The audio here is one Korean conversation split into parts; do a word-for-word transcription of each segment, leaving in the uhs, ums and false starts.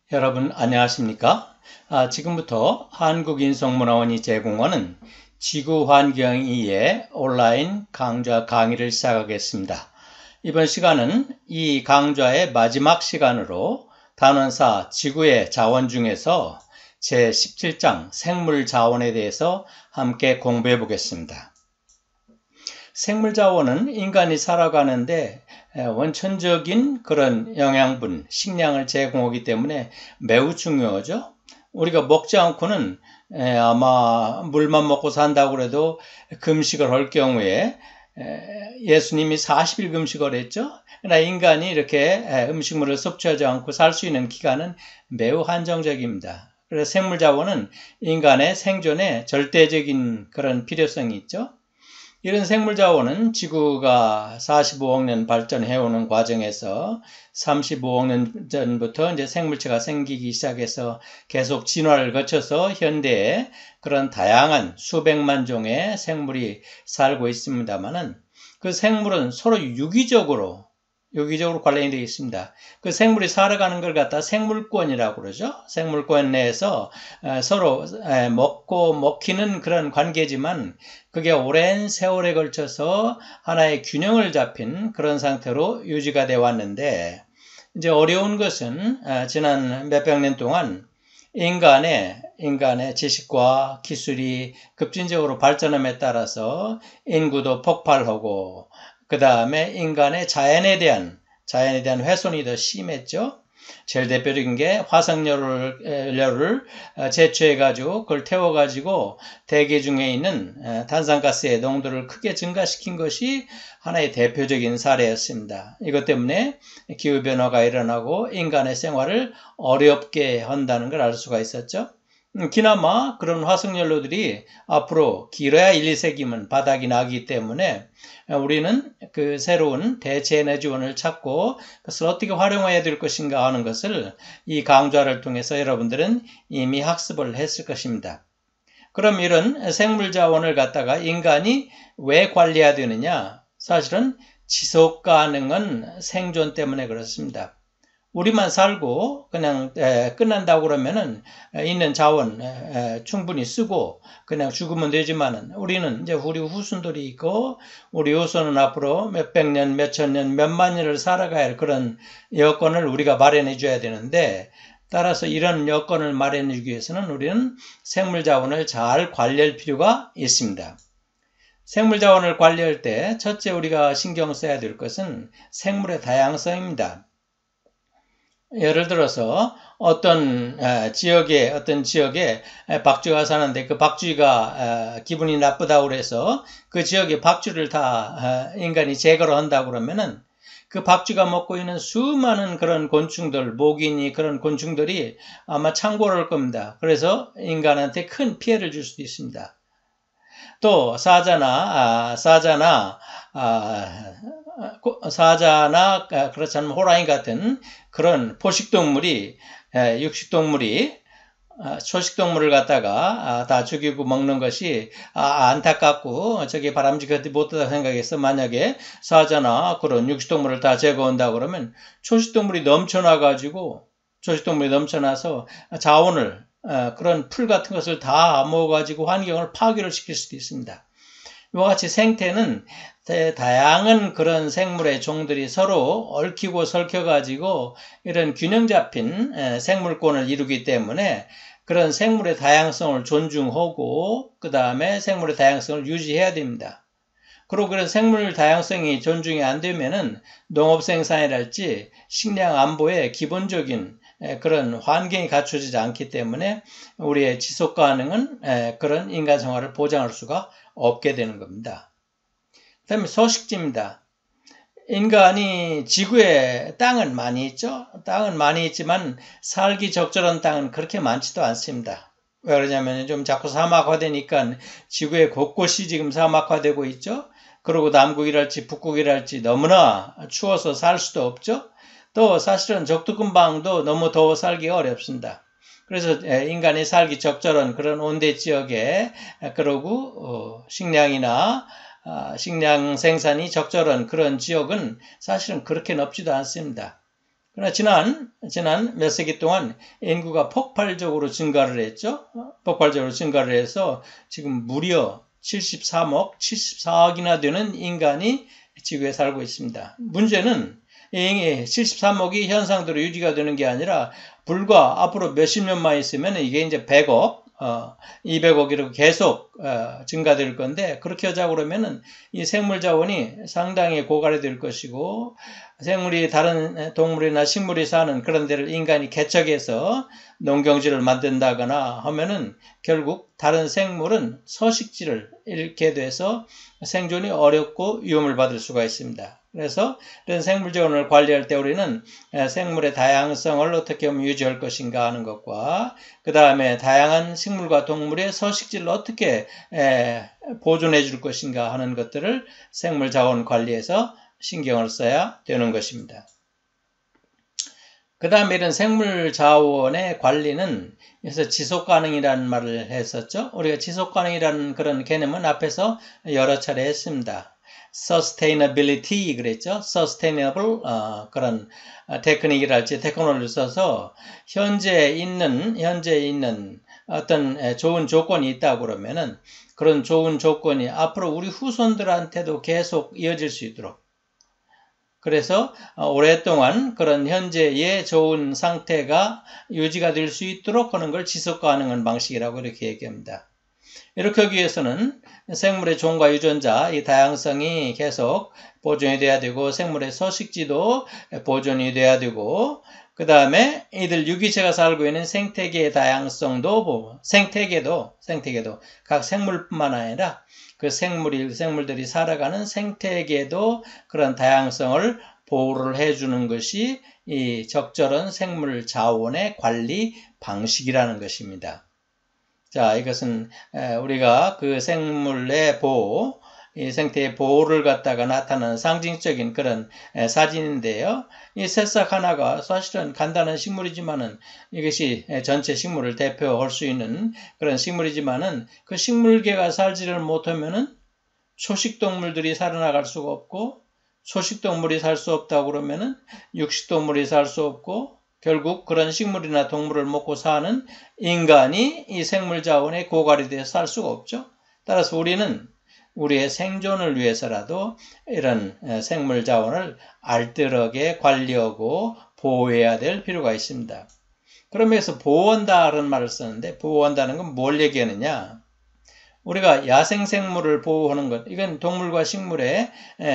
여러분 안녕하십니까? 아, 지금부터 한국인성문화원이 제공하는 지구환경이의 온라인 강좌 강의를 시작하겠습니다. 이번 시간은 이 강좌의 마지막 시간으로 단원사 지구의 자원 중에서 제십칠 장 생물자원에 대해서 함께 공부해 보겠습니다. 생물자원은 인간이 살아가는데 원천적인 그런 영양분, 식량을 제공하기 때문에 매우 중요하죠. 우리가 먹지 않고는 아마 물만 먹고 산다고 해도 금식을 할 경우에 예수님이 사십 일 금식을 했죠. 그러나 인간이 이렇게 음식물을 섭취하지 않고 살 수 있는 기간은 매우 한정적입니다. 그래서 생물자원은 인간의 생존에 절대적인 그런 필요성이 있죠. 이런 생물자원은 지구가 사십오억 년 발전해오는 과정에서 삼십오억 년 전부터 이제 생물체가 생기기 시작해서 계속 진화를 거쳐서 현대에 그런 다양한 수백만 종의 생물이 살고 있습니다만은 그 생물은 서로 유기적으로 유기적으로 관련이 되어 있습니다. 그 생물이 살아가는 걸 갖다 생물권이라고 그러죠. 생물권 내에서 서로 먹고 먹히는 그런 관계지만 그게 오랜 세월에 걸쳐서 하나의 균형을 잡힌 그런 상태로 유지가 되어 왔는데, 이제 어려운 것은 지난 몇백 년 동안 인간의 인간의 지식과 기술이 급진적으로 발전함에 따라서 인구도 폭발하고 그 다음에 인간의 자연에 대한, 자연에 대한 훼손이 더 심했죠. 제일 대표적인 게 화석연료를 채취해가지고 그걸 태워가지고 대기 중에 있는 탄산가스의 농도를 크게 증가시킨 것이 하나의 대표적인 사례였습니다. 이것 때문에 기후변화가 일어나고 인간의 생활을 어렵게 한다는 걸 알 수가 있었죠. 그나마 그런 화석연료들이 앞으로 길어야 일, 이 세기면 바닥이 나기 때문에 우리는 그 새로운 대체 에너지원을 찾고 그것을 어떻게 활용해야 될 것인가 하는 것을 이 강좌를 통해서 여러분들은 이미 학습을 했을 것입니다. 그럼 이런 생물자원을 갖다가 인간이 왜 관리해야 되느냐? 사실은 지속 가능한 생존 때문에 그렇습니다. 우리만 살고 그냥 끝난다고 그러면은 있는 자원 충분히 쓰고 그냥 죽으면 되지만은 우리는 이제 우리 후손들이 있고 우리 후손은 앞으로 몇백 년, 몇천 년, 몇만 년을 살아가야 할 그런 여건을 우리가 마련해 줘야 되는데, 따라서 이런 여건을 마련해 주기 위해서는 우리는 생물자원을 잘 관리할 필요가 있습니다. 생물자원을 관리할 때 첫째 우리가 신경 써야 될 것은 생물의 다양성입니다. 예를 들어서 어떤 지역에 어떤 지역에 박쥐가 사는데 그 박쥐가 기분이 나쁘다고 해서 그 지역의 박쥐를 다 인간이 제거를 한다고 그러면은 그 박쥐가 먹고 있는 수많은 그런 곤충들, 모기니 그런 곤충들이 아마 창궐을 할 겁니다. 그래서 인간한테 큰 피해를 줄 수도 있습니다. 또 사자나 사자나 사자나 그렇지 않으면 호랑이 같은 그런 포식동물이 육식동물이 초식동물을 갖다가 다 죽이고 먹는 것이 안타깝고 저게 바람직하지 못하다고 생각해서 만약에 사자나 그런 육식동물을 다 제거한다 그러면 초식동물이 넘쳐나가지고 초식동물이 넘쳐나서 자원을 그런 풀 같은 것을 다 먹어가지고 환경을 파괴를 시킬 수도 있습니다. 이와 같이 생태는 다양한 그런 생물의 종들이 서로 얽히고 설켜가지고 이런 균형 잡힌 생물권을 이루기 때문에 그런 생물의 다양성을 존중하고 그 다음에 생물의 다양성을 유지해야 됩니다. 그리고 그런 생물 다양성이 존중이 안 되면은 농업 생산이랄지 식량 안보에 기본적인 그런 환경이 갖춰지지 않기 때문에 우리의 지속 가능한 그런 인간 생활을 보장할 수가 없게 되는 겁니다. 그 다음에 소식지입니다. 인간이 지구에 땅은 많이 있죠. 땅은 많이 있지만 살기 적절한 땅은 그렇게 많지도 않습니다. 왜 그러냐면 좀 자꾸 사막화되니까 지구의 곳곳이 지금 사막화되고 있죠. 그리고 남극이랄지 북극이랄지 너무나 추워서 살 수도 없죠. 또 사실은 적도근방도 너무 더워 살기가 어렵습니다. 그래서 인간이 살기 적절한 그런 온대 지역에 그러고 식량이나 식량 생산이 적절한 그런 지역은 사실은 그렇게 넓지도 않습니다. 그러나 지난, 지난 몇 세기 동안 인구가 폭발적으로 증가를 했죠. 폭발적으로 증가를 해서 지금 무려 칠십삼억, 칠십사억이나 되는 인간이 지구에 살고 있습니다. 문제는 이 칠십삼억이 현상대로 유지가 되는 게 아니라 불과 앞으로 몇십 년만 있으면 이게 이제 백억, 어, 이백억 이렇게 계속 어, 증가될 건데, 그렇게 하자고 그러면은 이 생물 자원이 상당히 고갈이 될 것이고, 생물이 다른 동물이나 식물이 사는 그런 데를 인간이 개척해서 농경지를 만든다거나 하면은 결국 다른 생물은 서식지를 잃게 돼서 생존이 어렵고 위험을 받을 수가 있습니다. 그래서 이런 생물 자원을 관리할 때 우리는 생물의 다양성을 어떻게 하면 유지할 것인가 하는 것과, 그 다음에 다양한 식물과 동물의 서식지를 어떻게 보존해 줄 것인가 하는 것들을 생물 자원 관리에서 신경을 써야 되는 것입니다. 그 다음에 이런 생물 자원의 관리는 그래서 지속 가능이라는 말을 했었죠. 우리가 지속 가능이라는 그런 개념은 앞에서 여러 차례 했습니다. sustainability 그랬죠. sustainable 어, 그런 테크닉이랄지 테크놀로지를 써서 현재 있는 현재 있는 어떤 좋은 조건이 있다고 그러면은 그런 좋은 조건이 앞으로 우리 후손들한테도 계속 이어질 수 있도록, 그래서 오랫동안 그런 현재의 좋은 상태가 유지가 될 수 있도록 하는 걸 지속 가능한 방식이라고 이렇게 얘기합니다. 이렇게 하기 위해서는 생물의 종과 유전자, 이 다양성이 계속 보존이 돼야 되고, 생물의 서식지도 보존이 돼야 되고, 그 다음에 이들 유기체가 살고 있는 생태계의 다양성도 보고, 생태계도, 생태계도, 각 생물뿐만 아니라 그 생물이, 생물들이 살아가는 생태계도 그런 다양성을 보호를 해주는 것이 이 적절한 생물 자원의 관리 방식이라는 것입니다. 자, 이것은 우리가 그 생물의 보호, 이 생태의 보호를 갖다가 나타나는 상징적인 그런 사진인데요. 이 새싹 하나가 사실은 간단한 식물이지만은, 이것이 전체 식물을 대표할 수 있는 그런 식물이지만은, 그 식물계가 살지를 못하면은 초식동물들이 살아나갈 수가 없고, 초식동물이 살 수 없다고 그러면은 육식동물이 살 수 없고, 결국 그런 식물이나 동물을 먹고 사는 인간이 이 생물 자원에 고갈이 되어 살 수가 없죠. 따라서 우리는 우리의 생존을 위해서라도 이런 생물 자원을 알뜰하게 관리하고 보호해야 될 필요가 있습니다. 그러면서 보호한다는 말을 쓰는데, 보호한다는 건 뭘 얘기하느냐? 우리가 야생생물을 보호하는 것, 이건 동물과 식물의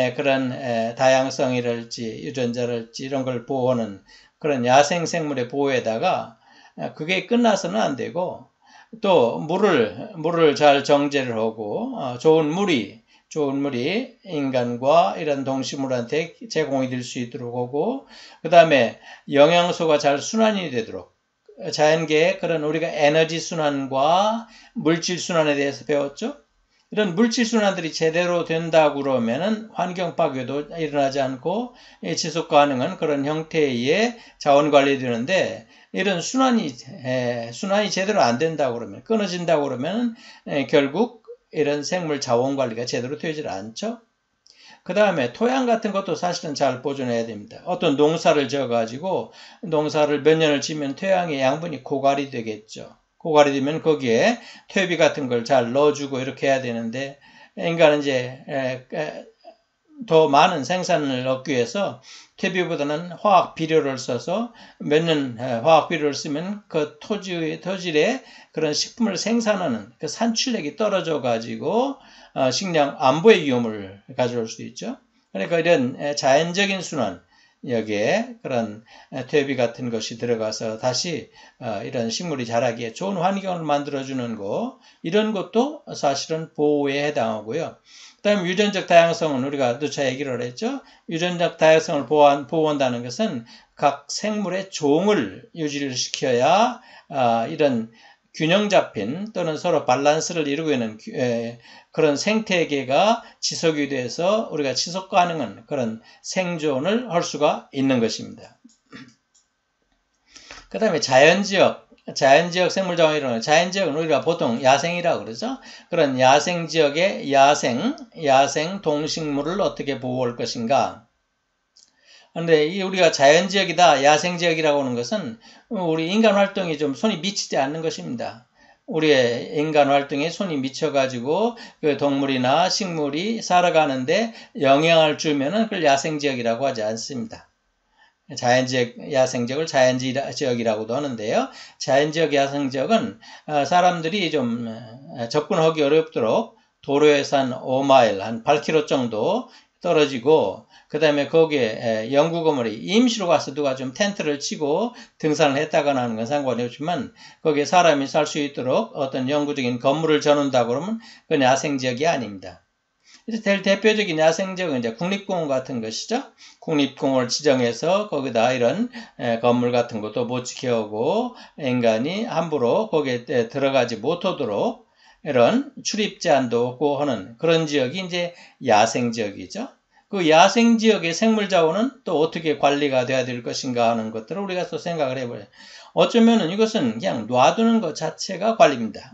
그런 다양성이랄지 유전자랄지 이런 걸 보호하는 그런 야생생물의 보호에다가 그게 끝나서는 안 되고, 또 물을 물을 잘 정제를 하고 좋은 물이 좋은 물이 인간과 이런 동식물한테 제공이 될 수 있도록 하고, 그 다음에 영양소가 잘 순환이 되도록, 자연계의 그런 우리가 에너지 순환과 물질 순환에 대해서 배웠죠. 이런 물질 순환들이 제대로 된다고 그러면은 환경 파괴도 일어나지 않고 지속 가능한 그런 형태의 자원 관리 되는데, 이런 순환이 에, 순환이 제대로 안 된다고 그러면, 끊어진다고 그러면 에, 결국 이런 생물 자원 관리가 제대로 되질 않죠. 그 다음에 토양 같은 것도 사실은 잘 보존해야 됩니다. 어떤 농사를 지어가지고 농사를 몇 년을 지면 토양의 양분이 고갈이 되겠죠. 고갈이 되면 거기에 퇴비 같은 걸 잘 넣어주고 이렇게 해야 되는데, 인간은 이제 에, 에, 더 많은 생산을 얻기 위해서 퇴비보다는 화학 비료를 써서 몇 년 화학 비료를 쓰면 그 토지, 토질에 그런 식품을 생산하는 그 산출력이 떨어져 가지고 식량 안보의 위험을 가져올 수 있죠. 그러니까 이런 자연적인 순환, 여기에 그런 퇴비 같은 것이 들어가서 다시 이런 식물이 자라기에 좋은 환경을 만들어주는 거, 이런 것도 사실은 보호에 해당하고요. 그 다음에 유전적 다양성은 우리가 누차 얘기를 했죠. 유전적 다양성을 보호한, 보호한다는 것은 각 생물의 종을 유지를 시켜야 이런 균형 잡힌 또는 서로 밸런스를 이루고 있는 그런 생태계가 지속이 돼서 우리가 지속 가능한 그런 생존을 할 수가 있는 것입니다. 그 다음에 자연지역, 자연지역 생물자원이라는, 자연지역은 우리가 보통 야생이라고 그러죠. 그런 야생지역의 야생, 야생 동식물을 어떻게 보호할 것인가. 그런데 이 우리가 자연지역이다, 야생지역이라고 하는 것은 우리 인간 활동이 좀 손이 미치지 않는 것입니다. 우리의 인간 활동에 손이 미쳐가지고 그 동물이나 식물이 살아가는데 영향을 주면은 그걸 야생지역이라고 하지 않습니다. 자연지역, 야생지역을 자연지역이라고도 하는데요. 자연지역, 야생지역은 사람들이 좀 접근하기 어렵도록 도로에서 한 오 마일, 한 팔 킬로미터 정도 떨어지고, 그 다음에 거기에 영구 건물에 임시로 가서 누가 좀 텐트를 치고 등산을 했다거나 하는 건 상관이 없지만, 거기에 사람이 살 수 있도록 어떤 영구적인 건물을 져놓는다고 그러면 그건 야생지역이 아닙니다. 제일 대표적인 야생지역은 이제 국립공원 같은 것이죠. 국립공원을 지정해서 거기다 이런 건물 같은 것도 못 지켜오고 인간이 함부로 거기에 들어가지 못하도록 이런 출입 제한도 없고 하는 그런 지역이 이제 야생지역이죠. 그 야생지역의 생물자원은 또 어떻게 관리가 돼야 될 것인가 하는 것들을 우리가 또 생각을 해봐요. 어쩌면은 이것은 그냥 놔두는 것 자체가 관리입니다.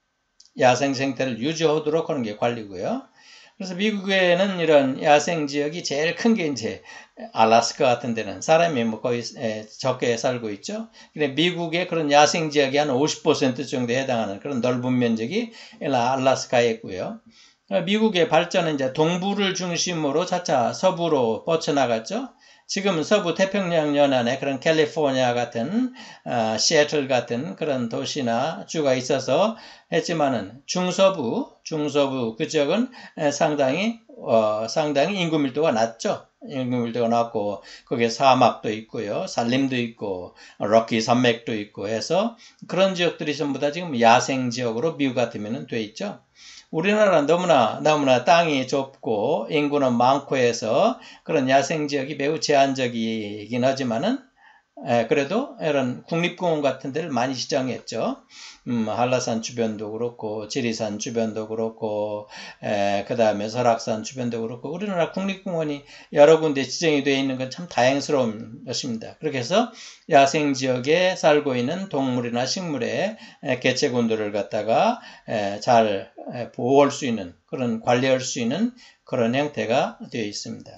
야생 생태를 유지하도록 하는 게 관리고요. 그래서 미국에는 이런 야생지역이 제일 큰 게 이제 알래스카 같은 데는 사람이 뭐 거의 적게 살고 있죠. 근데 미국의 그런 야생지역이 한 오십 퍼센트 정도에 해당하는 그런 넓은 면적이 알래스카에 있고요. 미국의 발전은 이제 동부를 중심으로 차차 서부로 뻗쳐나갔죠. 지금은 서부 태평양 연안에 그런 캘리포니아 같은, 어, 시애틀 같은 그런 도시나 주가 있어서 했지만은 중서부, 중서부 그쪽은 상당히, 어, 상당히 인구 밀도가 낮죠. 인구 밀도가 낮고, 거기에 사막도 있고요. 산림도 있고, 럭키 산맥도 있고 해서 그런 지역들이 전부 다 지금 야생 지역으로 미국 같으면 돼 있죠. 우리나라는 너무나 너무나 땅이 좁고 인구는 많고 해서 그런 야생지역이 매우 제한적이긴 하지만은 에, 그래도 이런 국립공원 같은 데를 많이 지정했죠. 음, 한라산 주변도 그렇고 지리산 주변도 그렇고 그 다음에 설악산 주변도 그렇고 우리나라 국립공원이 여러 군데 지정이 되어 있는 건 참 다행스러운 것입니다. 그렇게 해서 야생지역에 살고 있는 동물이나 식물의 개체군들을 갖다가 에, 잘 보호할 수 있는 그런 관리할 수 있는 그런 형태가 되어 있습니다.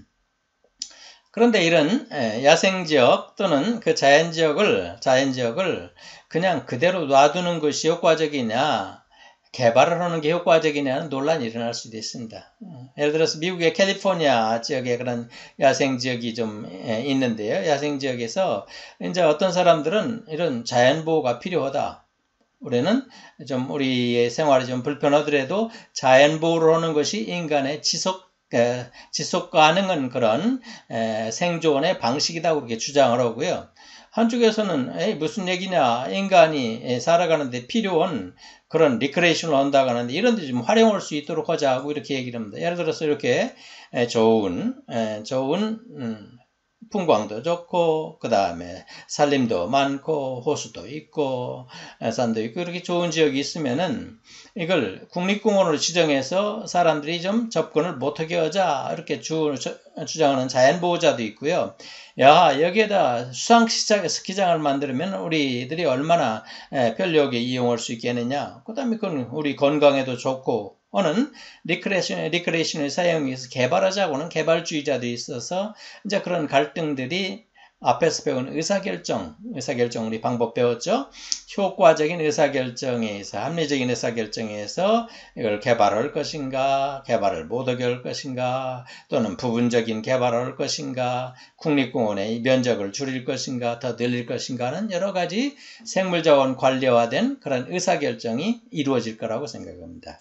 그런데 이런 야생지역 또는 그 자연지역을, 자연지역을 그냥 그대로 놔두는 것이 효과적이냐, 개발을 하는 게 효과적이냐는 논란이 일어날 수도 있습니다. 예를 들어서 미국의 캘리포니아 지역에 그런 야생지역이 좀 있는데요. 야생지역에서 이제 어떤 사람들은 이런 자연보호가 필요하다. 우리는 좀 우리의 생활이 좀 불편하더라도 자연보호를 하는 것이 인간의 지속 지속 가능한 그런 생존의 방식이다 그렇게 주장을 하고요. 한쪽에서는 에이, 무슨 얘기냐, 인간이 살아가는데 필요한 그런 리크레이션을 한다고 하는데 이런 데 좀 활용할 수 있도록 하자고 이렇게 얘기를 합니다. 예를 들어서 이렇게 좋은 좋은 음, 풍광도 좋고 그 다음에 산림도 많고 호수도 있고 산도 있고 이렇게 좋은 지역이 있으면은 이걸 국립공원으로 지정해서 사람들이 좀 접근을 못하게 하자 이렇게 주, 주장하는 자연보호자도 있고요. 야 여기에다 수상 스키장을 만들면 우리들이 얼마나 편리하게 이용할 수 있겠느냐. 그 다음에 그건 우리 건강에도 좋고 어는 리크레이션, 리크레이션을 사용해서 개발하자고는 개발주의자도 있어서 이제 그런 갈등들이 앞에서 배운 의사결정, 의사결정 우리 방법 배웠죠? 효과적인 의사결정에서, 합리적인 의사결정에서 이걸 개발할 것인가, 개발을 못하게 할 것인가, 또는 부분적인 개발을 할 것인가, 국립공원의 면적을 줄일 것인가, 더 늘릴 것인가는 여러 가지 생물자원 관리화된 그런 의사결정이 이루어질 거라고 생각합니다.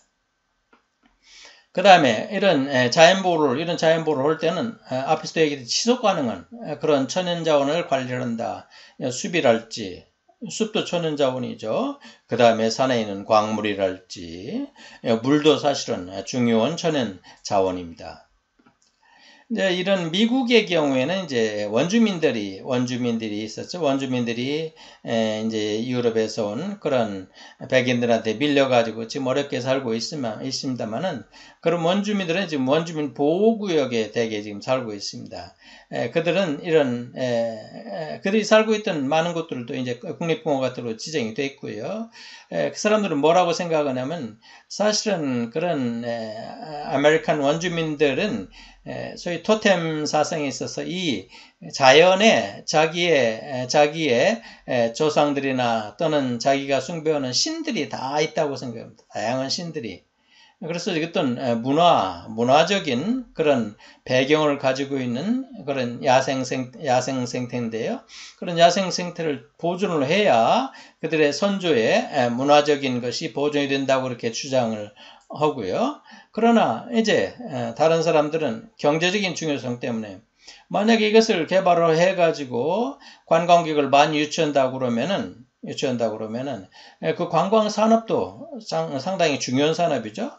그 다음에 이런 자연보호를, 이런 자연보호를 할 때는 앞에서도 얘기했듯이 지속 가능한 그런 천연자원을 관리를 한다. 숲이랄지, 숲도 천연자원이죠. 그 다음에 산에 있는 광물이랄지, 물도 사실은 중요한 천연자원입니다. 이제 이런 미국의 경우에는 이제 원주민들이 원주민들이 있었죠. 원주민들이 에 이제 유럽에서 온 그런 백인들한테 밀려가지고 지금 어렵게 살고 있으면 있습니다만은 그런 원주민들은 지금 원주민 보호구역에 대개 지금 살고 있습니다. 에 그들은 이런 에, 에, 그들이 살고 있던 많은 곳들도 이제 국립공원 같은 로 지정이 돼 있고요. 에, 그 사람들은 뭐라고 생각하냐면 사실은 그런 에, 아메리칸 원주민들은 소위 토템 사상에 있어서 이 자연에 자기의 자기의 조상들이나 또는 자기가 숭배하는 신들이 다 있다고 생각합니다. 다양한 신들이. 그래서 어떤 문화, 문화적인 그런 배경을 가지고 있는 그런 야생 생, 야생 생태인데요. 그런 야생 생태를 보존을 해야 그들의 선조의 문화적인 것이 보존이 된다고 그렇게 주장을 하고요. 그러나 이제 다른 사람들은 경제적인 중요성 때문에 만약에 이것을 개발을 해가지고 관광객을 많이 유치한다고 그러면은 유치한다고 그러면은 그 관광 산업도 상당히 중요한 산업이죠.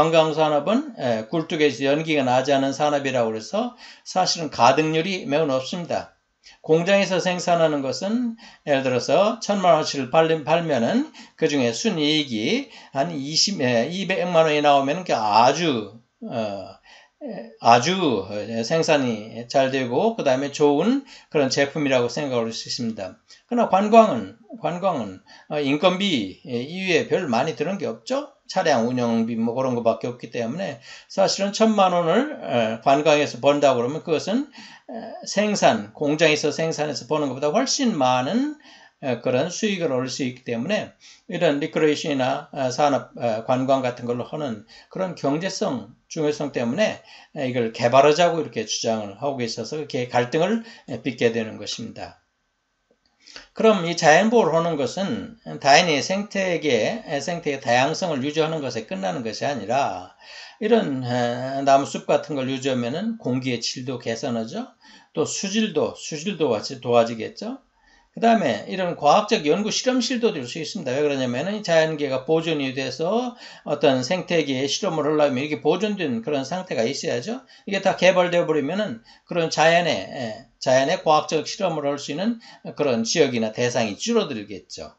관광산업은 굴뚝에서 연기가 나지 않은 산업이라고 해서 사실은 가득률이 매우 높습니다. 공장에서 생산하는 것은 예를 들어서 천만 원치를 팔면은 그 중에 순이익이 한 이십, 이백만 원이 나오면 아주 어, 아주 생산이 잘 되고 그 다음에 좋은 그런 제품이라고 생각할 수 있습니다. 그러나 관광은 관광은 인건비 이외에 별 많이 드는 게 없죠. 차량 운영비 뭐 그런 것밖에 없기 때문에 사실은 천만 원을 관광에서 번다고 그러면 그것은 생산, 공장에서 생산해서 버는 것보다 훨씬 많은 그런 수익을 얻을 수 있기 때문에 이런 리크레이션이나 산업, 관광 같은 걸로 하는 그런 경제성, 중요성 때문에 이걸 개발하자고 이렇게 주장을 하고 있어서 이렇게 갈등을 빚게 되는 것입니다. 그럼 이 자연보호를 하는 것은 다행히 생태계, 생태계 다양성을 유지하는 것에 끝나는 것이 아니라 이런 나무숲 같은 걸 유지하면 공기의 질도 개선하죠. 또 수질도, 수질도 같이 도와지겠죠. 그 다음에 이런 과학적 연구 실험실도 될 수 있습니다. 왜 그러냐면 자연계가 보존이 돼서 어떤 생태계에 실험을 하려면 이렇게 보존된 그런 상태가 있어야죠. 이게 다 개발되어 버리면은 그런 자연에, 자연의 과학적 실험을 할 수 있는 그런 지역이나 대상이 줄어들겠죠.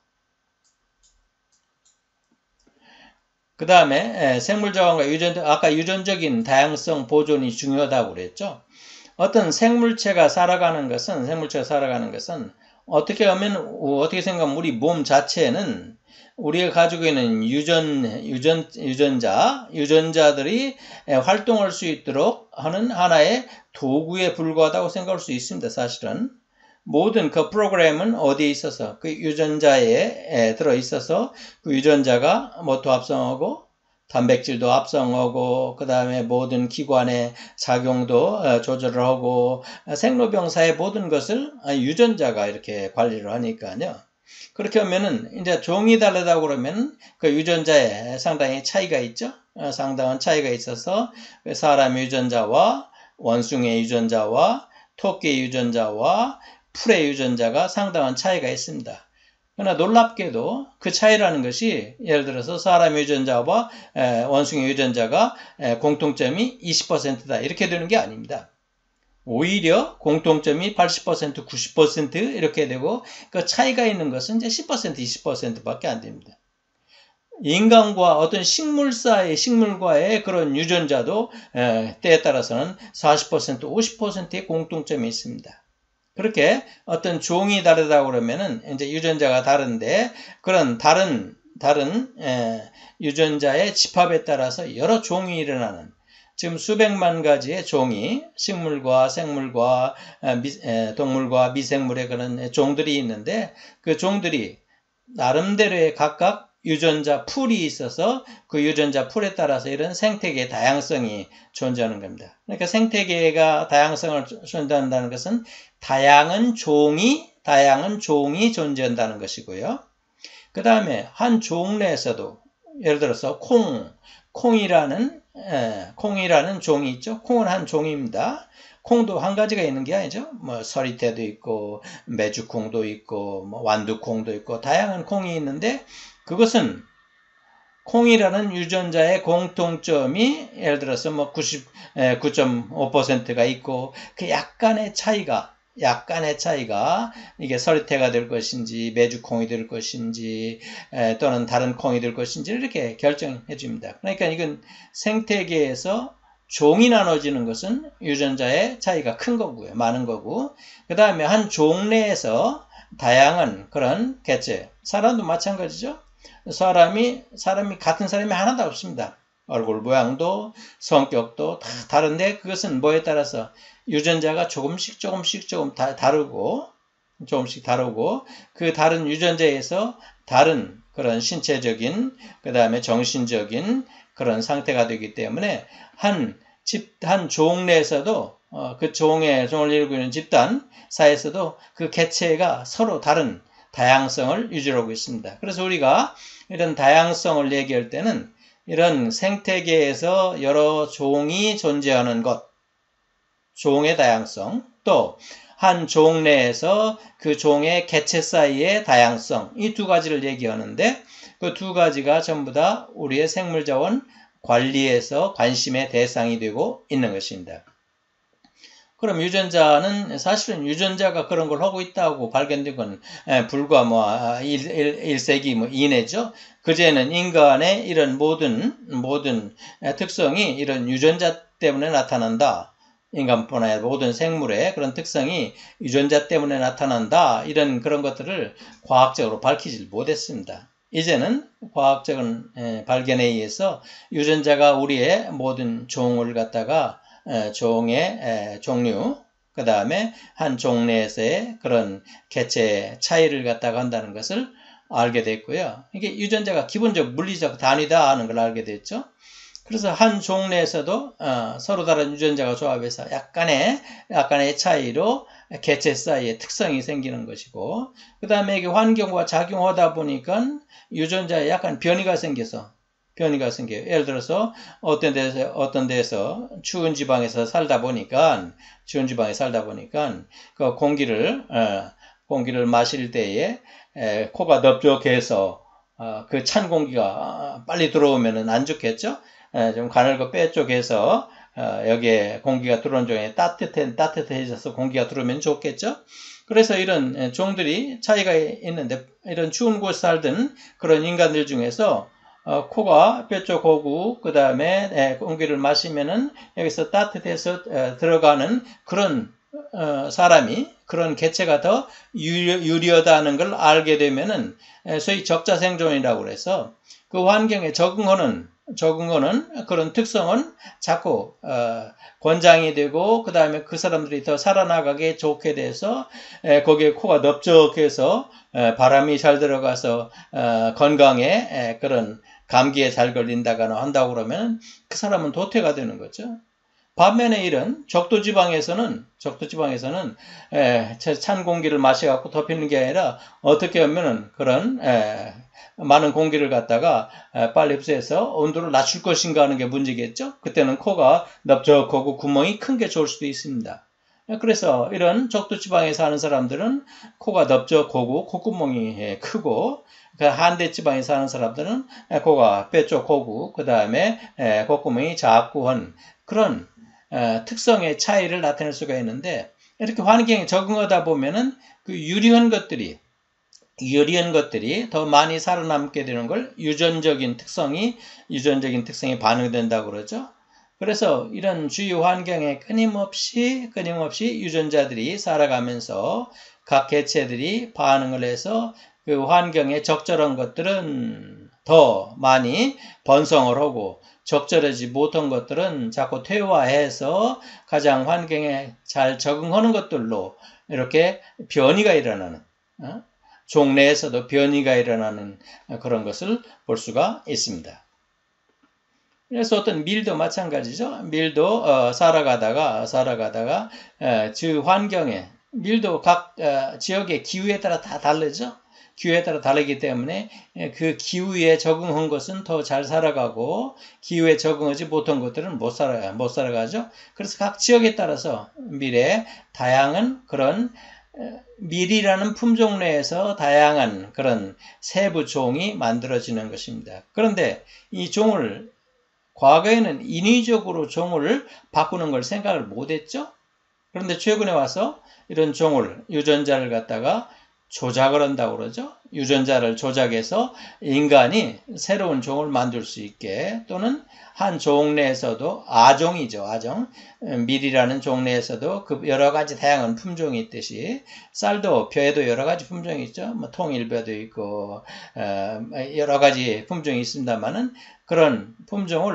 그 다음에 생물자원과 유전, 아까 유전적인 다양성 보존이 중요하다고 그랬죠. 어떤 생물체가 살아가는 것은, 생물체가 살아가는 것은 어떻게 하면, 어떻게 생각하면 우리 몸 자체는 우리가 가지고 있는 유전, 유전, 유전자, 유전자들이 활동할 수 있도록 하는 하나의 도구에 불과하다고 생각할 수 있습니다, 사실은. 모든 그 프로그램은 어디에 있어서, 그 유전자에 들어있어서 그 유전자가 모토 합성하고, 단백질도 합성하고 그 다음에 모든 기관의 작용도 조절을 하고 생로병사의 모든 것을 유전자가 이렇게 관리를 하니까요. 그렇게 하면은 이제 종이 다르다고 그러면 그 유전자에 상당히 차이가 있죠. 상당한 차이가 있어서 사람 유전자와 원숭이 유전자와 토끼 유전자와 풀의 유전자가 상당한 차이가 있습니다. 그러나 놀랍게도 그 차이라는 것이 예를 들어서 사람 유전자와 원숭이 유전자가 공통점이 이십 퍼센트다 이렇게 되는 게 아닙니다. 오히려 공통점이 팔십 퍼센트, 구십 퍼센트 이렇게 되고 그 차이가 있는 것은 이제 십 퍼센트, 이십 퍼센트밖에 안 됩니다. 인간과 어떤 식물사의 식물과의 그런 유전자도 때에 따라서는 사십 퍼센트, 오십 퍼센트의 공통점이 있습니다. 그렇게 어떤 종이 다르다고 그러면은 이제 유전자가 다른데 그런 다른 다른 에, 유전자의 집합에 따라서 여러 종이 일어나는 지금 수백만 가지의 종이 식물과 생물과 미, 에, 동물과 미생물의 그런 종들이 있는데 그 종들이 나름대로의 각각 유전자 풀이 있어서 그 유전자 풀에 따라서 이런 생태계 다양성이 존재하는 겁니다. 그러니까 생태계가 다양성을 존재한다는 것은 다양한 종이, 다양한 종이 존재한다는 것이고요. 그 다음에 한 종 내에서도 예를 들어서 콩, 콩이라는, 에, 콩이라는 종이 있죠. 콩은 한 종입니다. 콩도 한 가지가 있는 게 아니죠. 뭐 서리태도 있고, 메주콩도 있고, 뭐 완두콩도 있고, 다양한 콩이 있는데 그것은 콩이라는 유전자의 공통점이 예를 들어서 뭐 구십구 점 오 퍼센트가 있고 그 약간의 차이가 약간의 차이가 이게 서리태가 될 것인지 메주콩이 될 것인지 에, 또는 다른 콩이 될 것인지 이렇게 결정해 줍니다. 그러니까 이건 생태계에서 종이 나눠지는 것은 유전자의 차이가 큰 거고요. 많은 거고 그 다음에 한 종 내에서 다양한 그런 개체 사람도 마찬가지죠. 사람이 사람이 같은 사람이 하나도 없습니다. 얼굴 모양도 성격도 다 다른데 그것은 뭐에 따라서 유전자가 조금씩 조금씩 조금 다 다르고 조금씩 다르고 그 다른 유전자에서 다른 그런 신체적인 그 다음에 정신적인 그런 상태가 되기 때문에 한 집, 한 종 내에서도 어, 그 종의 종을 이루고 있는 집단 사이에서도 그 개체가 서로 다른 다양성을 유지하고 있습니다. 그래서 우리가 이런 다양성을 얘기할 때는 이런 생태계에서 여러 종이 존재하는 것, 종의 다양성, 또 한 종 내에서 그 종의 개체 사이의 다양성, 이 두 가지를 얘기하는데 그 두 가지가 전부 다 우리의 생물자원 관리에서 관심의 대상이 되고 있는 것입니다. 그럼 유전자는 사실은 유전자가 그런 걸 하고 있다고 발견된 건 불과 뭐 일 세기 뭐 이내죠. 그제는 인간의 이런 모든 모든 특성이 이런 유전자 때문에 나타난다. 인간뿐 아니라 모든 생물의 그런 특성이 유전자 때문에 나타난다. 이런 그런 것들을 과학적으로 밝히질 못했습니다. 이제는 과학적인 발견에 의해서 유전자가 우리의 모든 종을 갖다가 종의 종류, 그 다음에 한 종 내에서의 그런 개체 차이를 갖다가 한다는 것을 알게 됐고요. 이게 유전자가 기본적 물리적 단위다 하는 걸 알게 됐죠. 그래서 한 종 내에서도 어, 서로 다른 유전자가 조합해서 약간의 약간의 차이로 개체 사이의 특성이 생기는 것이고, 그 다음에 이게 환경과 작용하다 보니까 유전자에 약간 변이가 생겨서 변이가 생겨요. 예를 들어서 어떤 데서 어떤 데서 추운 지방에서 살다 보니까 추운 지방에 살다 보니까 그 공기를 어, 공기를 마실 때에 에, 코가 넓적해서 어, 그 찬 공기가 빨리 들어오면은 안 좋겠죠. 좀 가늘고 뼈 쪽에서 어, 여기에 공기가 들어오는 종에 따뜻해, 따뜻해져서 공기가 들어오면 좋겠죠. 그래서 이런 종들이 차이가 있는데 이런 추운 곳에 살던 그런 인간들 중에서 어, 코가 뼈 쪽 고구 그 다음에 공기를 마시면은 여기서 따뜻해서 어, 들어가는 그런 어, 사람이 그런 개체가 더 유리하다는 걸 알게 되면은 소위 적자생존이라고 그래서 그 환경에 적응하는 적응하는 그런 특성은 자꾸 어, 권장이 되고 그 다음에 그 사람들이 더 살아나가게 좋게 돼서 에, 거기에 코가 넓적해서 에, 바람이 잘 들어가서 어, 건강에 에, 그런 감기에 잘 걸린다거나 한다고 그러면 그 사람은 도태가 되는 거죠. 반면에 이런 적도지방에서는 적도지방에서는 에, 찬 공기를 마셔갖고 덮이는 게 아니라 어떻게 하면은 그런 에, 많은 공기를 갖다가 빨리 흡수해서 온도를 낮출 것인가 하는 게 문제겠죠. 그때는 코가 넓적하고 구멍이 큰 게 좋을 수도 있습니다. 그래서 이런 적도지방에 사는 사람들은 코가 넓적하고 콧구멍이 크고 한대지방에 사는 사람들은 코가 뾰족하고 그 다음에 콧구멍이 작고 한 그런 특성의 차이를 나타낼 수가 있는데 이렇게 환경에 적응하다 보면은 그 유리한 것들이 유리한 것들이 더 많이 살아남게 되는 걸 유전적인 특성이 유전적인 특성이 반응된다고 그러죠. 그래서 이런 주요 환경에 끊임없이 끊임없이 유전자들이 살아가면서 각 개체들이 반응을 해서 그 환경에 적절한 것들은 더 많이 번성을 하고 적절하지 못한 것들은 자꾸 퇴화해서 가장 환경에 잘 적응하는 것들로 이렇게 변이가 일어나는 어? 종 내에서도 변이가 일어나는 그런 것을 볼 수가 있습니다. 그래서 어떤 밀도 마찬가지죠. 밀도 어, 살아가다가 살아가다가 어, 주 환경에 밀도 각 어, 지역의 기후에 따라 다 다르죠. 기후에 따라 다르기 때문에 그 기후에 적응한 것은 더 잘 살아가고 기후에 적응하지 못한 것들은 못 살아 못 살아가죠. 그래서 각 지역에 따라서 밀의 다양한 그런 밀이라는 품종 내에서 다양한 그런 세부 종이 만들어지는 것입니다. 그런데 이 종을 과거에는 인위적으로 종을 바꾸는 걸 생각을 못했죠. 그런데 최근에 와서 이런 종을 유전자를 갖다가 조작을 한다고 그러죠. 유전자를 조작해서 인간이 새로운 종을 만들 수 있게 또는 한 종 내에서도 아종이죠. 아종. 밀이라는 종 내에서도 그 여러 가지 다양한 품종이 있듯이 쌀도 벼에도 여러 가지 품종이 있죠. 뭐 통일벼도 있고 여러 가지 품종이 있습니다만은 그런 품종을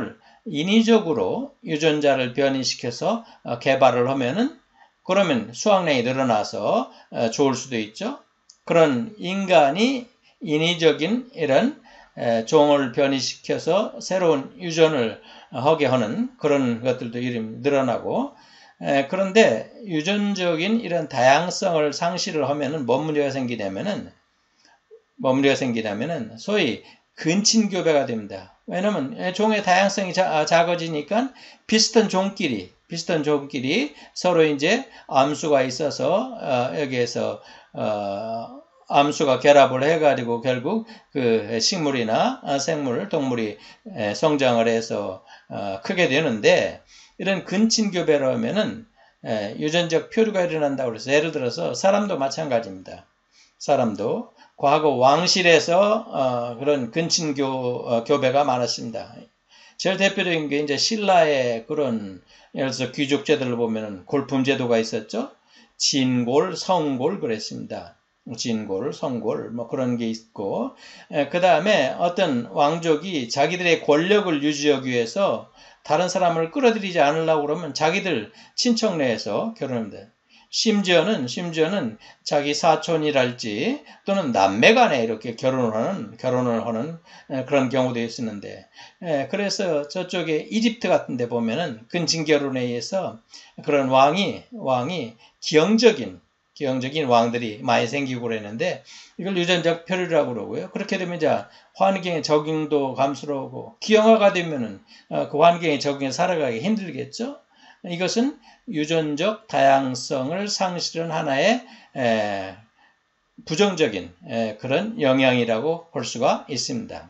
인위적으로 유전자를 변이시켜서 개발을 하면은 그러면 수확량이 늘어나서 좋을 수도 있죠. 그런 인간이 인위적인 이런 종을 변이시켜서 새로운 유전을 하게 하는 그런 것들도 늘어나고, 그런데 유전적인 이런 다양성을 상실을 하면은 뭔 문제가 생기냐면은 뭔 문제가 생기냐면은 소위 근친교배가 됩니다. 왜냐면 종의 다양성이 자, 작아지니까 비슷한 종끼리 비슷한 종끼리 서로 이제 암수가 있어서 어, 여기에서 어, 암수가 결합을 해가지고 결국 그 식물이나 생물, 동물이 성장을 해서 어, 크게 되는데, 이런 근친교배로 하면은 유전적 표류가 일어난다고 해서, 예를 들어서 사람도 마찬가지입니다. 사람도 과거 왕실에서 어, 그런 근친교 어, 교배가 많았습니다. 제일 대표적인 게 이제 신라의 그런, 예를 들어서 귀족 제도를 보면은 골품 제도가 있었죠. 진골, 성골 그랬습니다. 진골, 성골 뭐 그런 게 있고, 그 다음에 어떤 왕족이 자기들의 권력을 유지하기 위해서 다른 사람을 끌어들이지 않으려고 그러면 자기들 친척 내에서 결혼합니다. 심지어는 심지어는 자기 사촌이랄지 또는 남매간에 이렇게 결혼을 하는 결혼을 하는 그런 경우도 있었는데, 그래서 저쪽에 이집트 같은 데 보면은 근친 결혼에 의해서 그런 왕이 왕이 기형적인 기형적인 왕들이 많이 생기고 그랬는데, 이걸 유전적 표류라고 그러고요. 그렇게 되면 이제 환경의 적응도 감소하고 기형화가 되면은 그 환경에 적응해 살아가기 힘들겠죠. 이것은 유전적 다양성을 상실한 하나의 에, 부정적인 에, 그런 영향이라고 볼 수가 있습니다.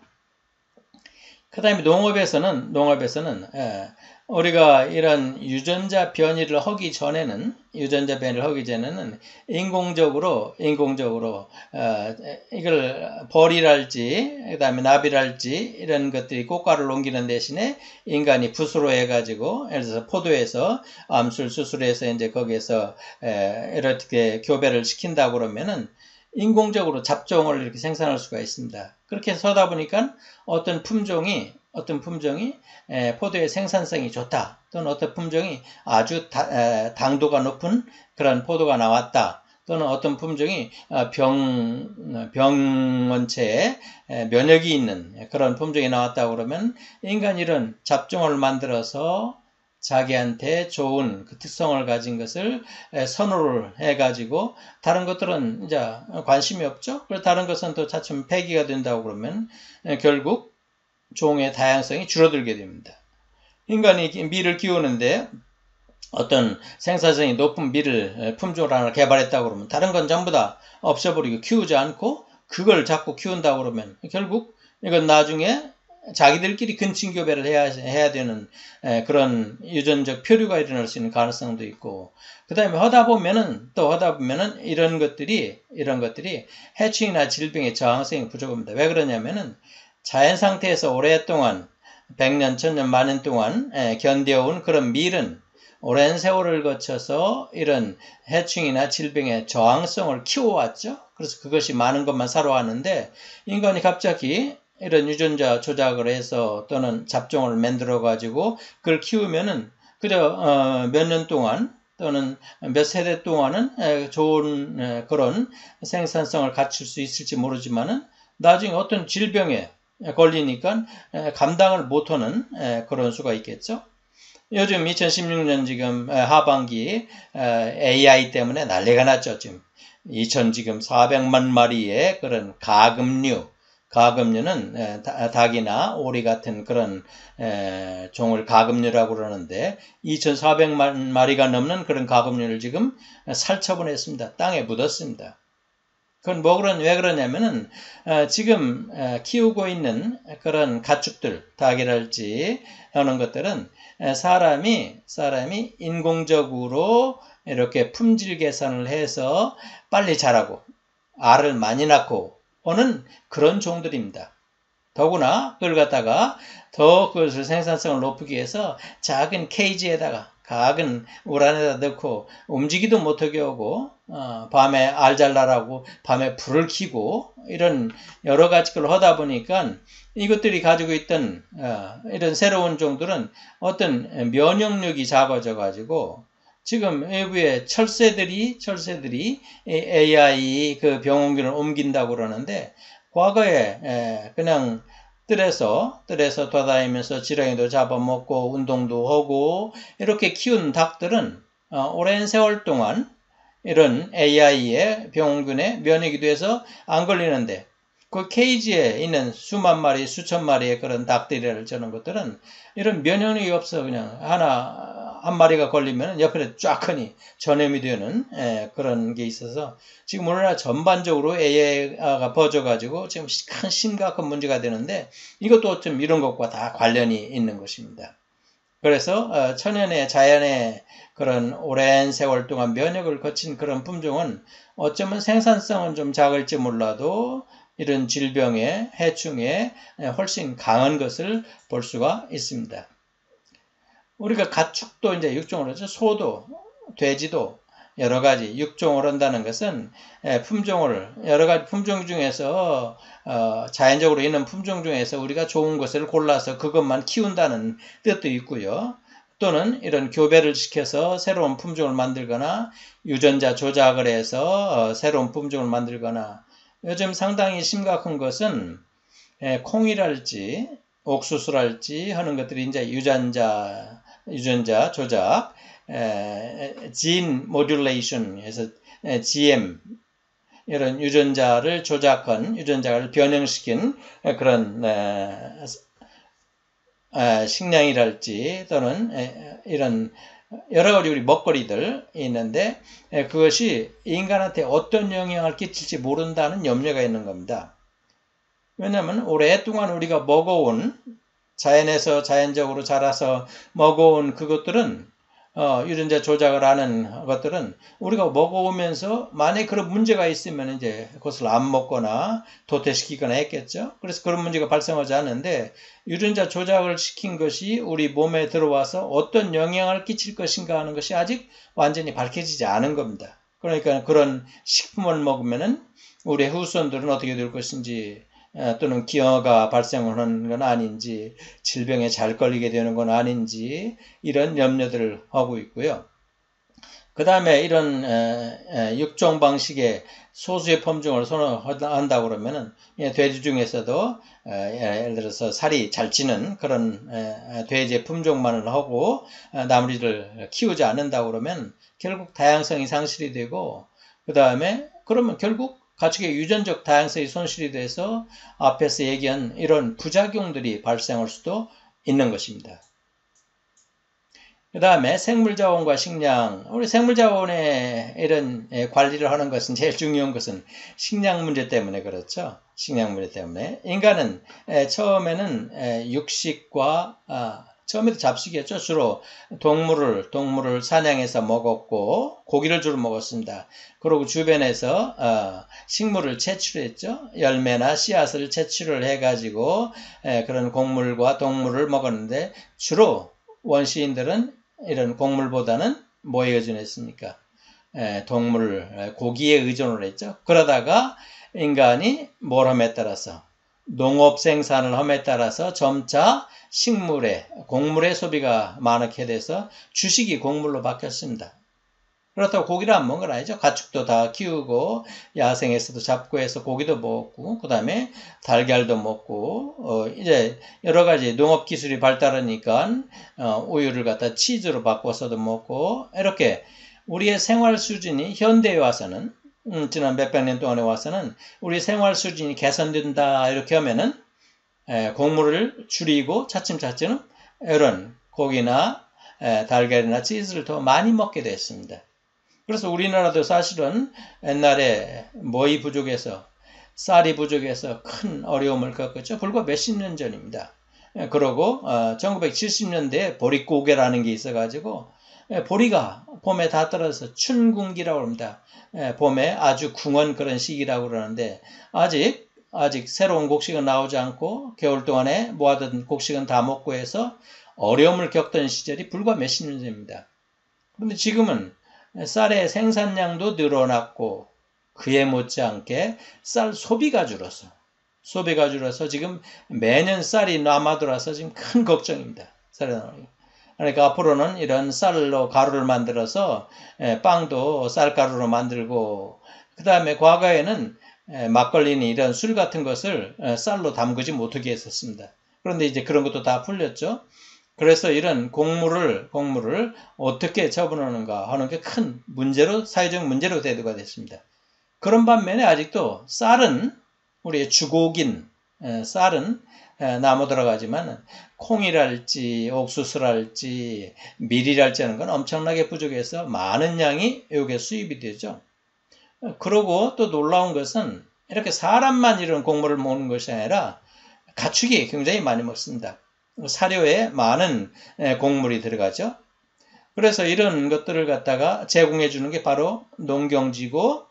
그 다음에 농업에서는 농업에서는 에, 우리가 이런 유전자 변이를 하기 전에는 유전자 변이를 하기 전에는 인공적으로 인공적으로 어, 이걸 벌이랄지 그다음에 나비랄지 이런 것들이 꽃가루를 옮기는 대신에 인간이 붓으로 해가지고, 예를 들어서 포도에서 암술 수술해서 이제 거기에서 에, 이렇게 교배를 시킨다고 그러면은 인공적으로 잡종을 이렇게 생산할 수가 있습니다. 그렇게 해서 하다 보니까 어떤 품종이 어떤 품종이 포도의 생산성이 좋다, 또는 어떤 품종이 아주 다, 당도가 높은 그런 포도가 나왔다, 또는 어떤 품종이 병, 병원체에 면역이 있는 그런 품종이 나왔다 그러면 인간이 이런 잡종을 만들어서 자기한테 좋은 그 특성을 가진 것을 선호를 해가지고, 다른 것들은 이제 관심이 없죠. 그래서 다른 것은 또 차츰 폐기가 된다고 그러면 결국 종의 다양성이 줄어들게 됩니다. 인간이 밀을 키우는데 어떤 생산성이 높은 밀을 품종을 하나 개발했다고 그러면 다른 건 전부 다 없애버리고 키우지 않고 그걸 자꾸 키운다고 그러면 결국 이건 나중에 자기들끼리 근친교배를 해야, 해야 되는 그런 유전적 표류가 일어날 수 있는 가능성도 있고, 그 다음에 하다 보면은 또 하다 보면은 이런 것들이 이런 것들이 해충이나 질병의 저항성이 부족합니다. 왜 그러냐면은 자연 상태에서 오랫동안 백 년, 천 년, 만 년 동안 견뎌온 그런 밀은 오랜 세월을 거쳐서 이런 해충이나 질병의 저항성을 키워왔죠. 그래서 그것이 많은 것만 살아왔는데, 인간이 갑자기 이런 유전자 조작을 해서 또는 잡종을 만들어 가지고 그걸 키우면은 그저 어, 몇 년 동안 또는 몇 세대 동안은 좋은 그런 생산성을 갖출 수 있을지 모르지만은 나중에 어떤 질병에 걸리니까 감당을 못하는 그런 수가 있겠죠. 요즘 이천십육 년 지금 하반기 에이아이 때문에 난리가 났죠. 지금 이천 지금 사백만 마리의 그런 가금류, 가금류는 닭이나 오리 같은 그런 종을 가금류라고 그러는데, 이천사백만 마리가 넘는 그런 가금류를 지금 살처분했습니다. 땅에 묻었습니다. 그건 뭐 그런, 왜 그러냐면은, 어, 지금 어, 키우고 있는 그런 가축들, 닭이랄지 하는 것들은 사람이, 사람이 인공적으로 이렇게 품질 개선을 해서 빨리 자라고, 알을 많이 낳고 오는 그런 종들입니다. 더구나 그걸 갖다가 더 그것을 생산성을 높이기 위해서 작은 케이지에다가 가학은 물 안에다 넣고 움직이도 못하게 하고 어, 밤에 알잘날하고 밤에 불을 켜고 이런 여러 가지 걸 하다 보니까 이것들이 가지고 있던 어, 이런 새로운 종들은 어떤 면역력이 작아져 가지고 지금 외부의 철새들이 철새들이 에이아이 그 병원균을 옮긴다고 그러는데 과거에 에, 그냥 뜰에서 뜰에서 돌아다니면서 지렁이도 잡아먹고 운동도 하고 이렇게 키운 닭들은 어, 오랜 세월 동안 이런 에이아이의 병원균에 면역이 돼서 안 걸리는데 그 케이지에 있는 수만 마리, 수천 마리의 그런 닭들이라는 저런 것들은 이런 면역력이 없어 그냥 하나 한 마리가 걸리면 옆에 쫙 하니 전염이 되는 에, 그런 게 있어서 지금 우리나라 전반적으로 에이아이가 퍼져가지고 지금 큰 심각한 문제가 되는데 이것도 좀 이런 것과 다 관련이 있는 것입니다. 그래서 어, 천연의 자연의 그런 오랜 세월 동안 면역을 거친 그런 품종은 어쩌면 생산성은 좀 작을지 몰라도 이런 질병의 해충에 훨씬 강한 것을 볼 수가 있습니다. 우리가 가축도 이제 육종으로 하죠. 소도, 돼지도 여러 가지 육종을 한다는 것은 품종을 여러 가지 품종 중에서 어, 자연적으로 있는 품종 중에서 우리가 좋은 것을 골라서 그것만 키운다는 뜻도 있고요. 또는 이런 교배를 시켜서 새로운 품종을 만들거나 유전자 조작을 해서 어, 새로운 품종을 만들거나 요즘 상당히 심각한 것은 에, 콩이랄지 옥수수랄지 하는 것들이 이제 유전자 유전자 조작, 에, gene modulation 해서 에, 지엠 이런 유전자를 조작한 유전자를 변형시킨 그런 에, 에, 식량이랄지 또는 에, 이런 여러 가지 우리 먹거리들 있는데 에, 그것이 인간한테 어떤 영향을 끼칠지 모른다는 염려가 있는 겁니다. 왜냐하면 오랫동안 우리가 먹어온 자연에서 자연적으로 자라서 먹어온 그것들은 어, 유전자 조작을 하는 것들은 우리가 먹어오면서 만약에 그런 문제가 있으면 이제 그것을 안 먹거나 도태시키거나 했겠죠. 그래서 그런 문제가 발생하지 않는데 유전자 조작을 시킨 것이 우리 몸에 들어와서 어떤 영향을 끼칠 것인가 하는 것이 아직 완전히 밝혀지지 않은 겁니다. 그러니까 그런 식품을 먹으면은 우리 후손들은 어떻게 될 것인지 또는 기형아가 발생하는 건 아닌지 질병에 잘 걸리게 되는 건 아닌지 이런 염려들을 하고 있고요. 그 다음에 이런 육종 방식의 소수의 품종을 선호한다고 그러면은 돼지 중에서도 예를 들어서 살이 잘 찌는 그런 돼지의 품종만을 하고 나머지를 키우지 않는다고 그러면 결국 다양성이 상실이 되고 그 다음에 그러면 결국 가축의 유전적 다양성이 손실이 돼서 앞에서 얘기한 이런 부작용들이 발생할 수도 있는 것입니다. 그 다음에 생물자원과 식량. 우리 생물자원의 이런 관리를 하는 것은 제일 중요한 것은 식량 문제 때문에 그렇죠. 식량 문제 때문에. 인간은 처음에는 육식과 처음에도 잡식이었죠. 주로 동물을 동물을 사냥해서 먹었고 고기를 주로 먹었습니다. 그리고 주변에서 어, 식물을 채취했죠. 열매나 씨앗을 채취를 해가지고 에, 그런 곡물과 동물을 먹었는데 주로 원시인들은 이런 곡물보다는 뭐에 의존했습니까? 에, 동물, 고기에 의존을 했죠. 그러다가 인간이 뭘 함에 따라서 농업 생산을 함에 따라서 점차 식물의, 곡물의 소비가 많게 돼서 주식이 곡물로 바뀌었습니다. 그렇다고 고기를 안 먹은 건 아니죠. 가축도 다 키우고 야생에서도 잡고 해서 고기도 먹고 그 다음에 달걀도 먹고 어, 이제 여러 가지 농업 기술이 발달하니까 어, 우유를 갖다 치즈로 바꿔서도 먹고 이렇게 우리의 생활 수준이 현대에 와서는 음, 지난 몇백 년 동안에 와서는 우리 생활 수준이 개선된다 이렇게 하면은 에, 곡물을 줄이고 차츰차츰 이런 고기나 에, 달걀이나 치즈를 더 많이 먹게 됐습니다. 그래서 우리나라도 사실은 옛날에 뭐이 부족해서 쌀이 부족해서 큰 어려움을 겪었죠. 불과 몇십 년 전입니다. 에, 그러고 어, 천구백칠십 년대에 보릿고개라는 게 있어가지고 에, 보리가 봄에 다 떨어져서 춘궁기라고 합니다. 에, 봄에 아주 궁한 그런 시기라고 그러는데 아직 아직 새로운 곡식은 나오지 않고 겨울 동안에 모아둔 곡식은 다 먹고 해서 어려움을 겪던 시절이 불과 몇십 년 전입니다. 그런데 지금은 쌀의 생산량도 늘어났고 그에 못지않게 쌀 소비가 줄었어. 소비가 줄어서 지금 매년 쌀이 남아돌아서 지금 큰 걱정입니다. 쌀이 남아돌아서. 그러니까 앞으로는 이런 쌀로 가루를 만들어서 빵도 쌀가루로 만들고, 그 다음에 과거에는 막걸리니 이런 술 같은 것을 쌀로 담그지 못하게 했었습니다. 그런데 이제 그런 것도 다 풀렸죠. 그래서 이런 곡물을, 곡물을 어떻게 처분하는가 하는 게 큰 문제로, 사회적 문제로 대두가 됐습니다. 그런 반면에 아직도 쌀은, 우리의 주곡인 쌀은 나무 들어가지만 콩이랄지 옥수수랄지 밀이랄지 하는 건 엄청나게 부족해서 많은 양이 여기에 수입이 되죠. 그러고 또 놀라운 것은 이렇게 사람만 이런 곡물을 먹는 것이 아니라 가축이 굉장히 많이 먹습니다. 사료에 많은 곡물이 들어가죠. 그래서 이런 것들을 갖다가 제공해 주는 게 바로 농경지고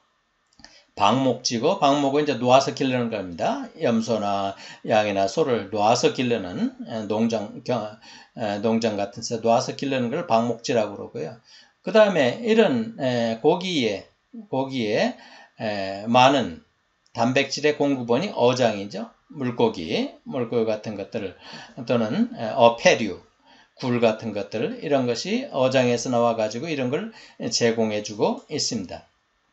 방목지고, 방목은 이제 놓아서 기르는 겁니다. 염소나 양이나 소를 놓아서 기르는 농장, 농장 같은 데서 놓아서 기르는 걸 방목지라고 그러고요. 그 다음에 이런 고기에, 고기에 많은 단백질의 공급원이 어장이죠. 물고기, 물고기 같은 것들, 또는 어패류, 굴 같은 것들, 이런 것이 어장에서 나와가지고 이런 걸 제공해주고 있습니다.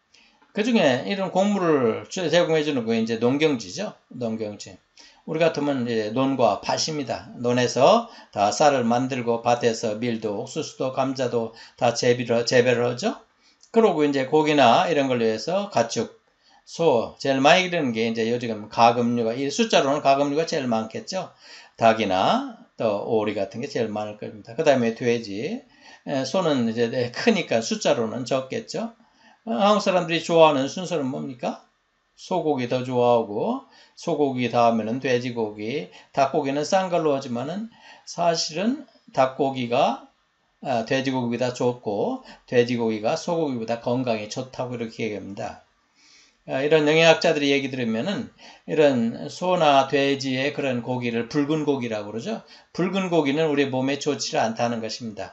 그 중에 이런 곡물을 제공해주는 거 이제 농경지죠. 농경지. 우리 같으면 이제 논과 밭입니다. 논에서 다 쌀을 만들고 밭에서 밀도, 옥수수도, 감자도 다 재배를, 재배를 하죠. 그러고 이제 고기나 이런 걸 위해서 가축, 소, 제일 많이 기르는 게 이제 요즘 가금류가, 이 숫자로는 가금류가 제일 많겠죠. 닭이나 또 오리 같은 게 제일 많을 겁니다. 그 다음에 돼지, 소는 이제 크니까 숫자로는 적겠죠. 한국 사람들이 좋아하는 순서는 뭡니까? 소고기 더 좋아하고, 소고기 다음에는 돼지고기, 닭고기는 싼 걸로 하지만은 사실은 닭고기가 아, 돼지고기보다 좋고, 돼지고기가 소고기보다 건강에 좋다고 이렇게 얘기합니다. 아, 이런 영양학자들이 얘기 들으면은 이런 소나 돼지의 그런 고기를 붉은 고기라고 그러죠. 붉은 고기는 우리 몸에 좋지 않다는 것입니다.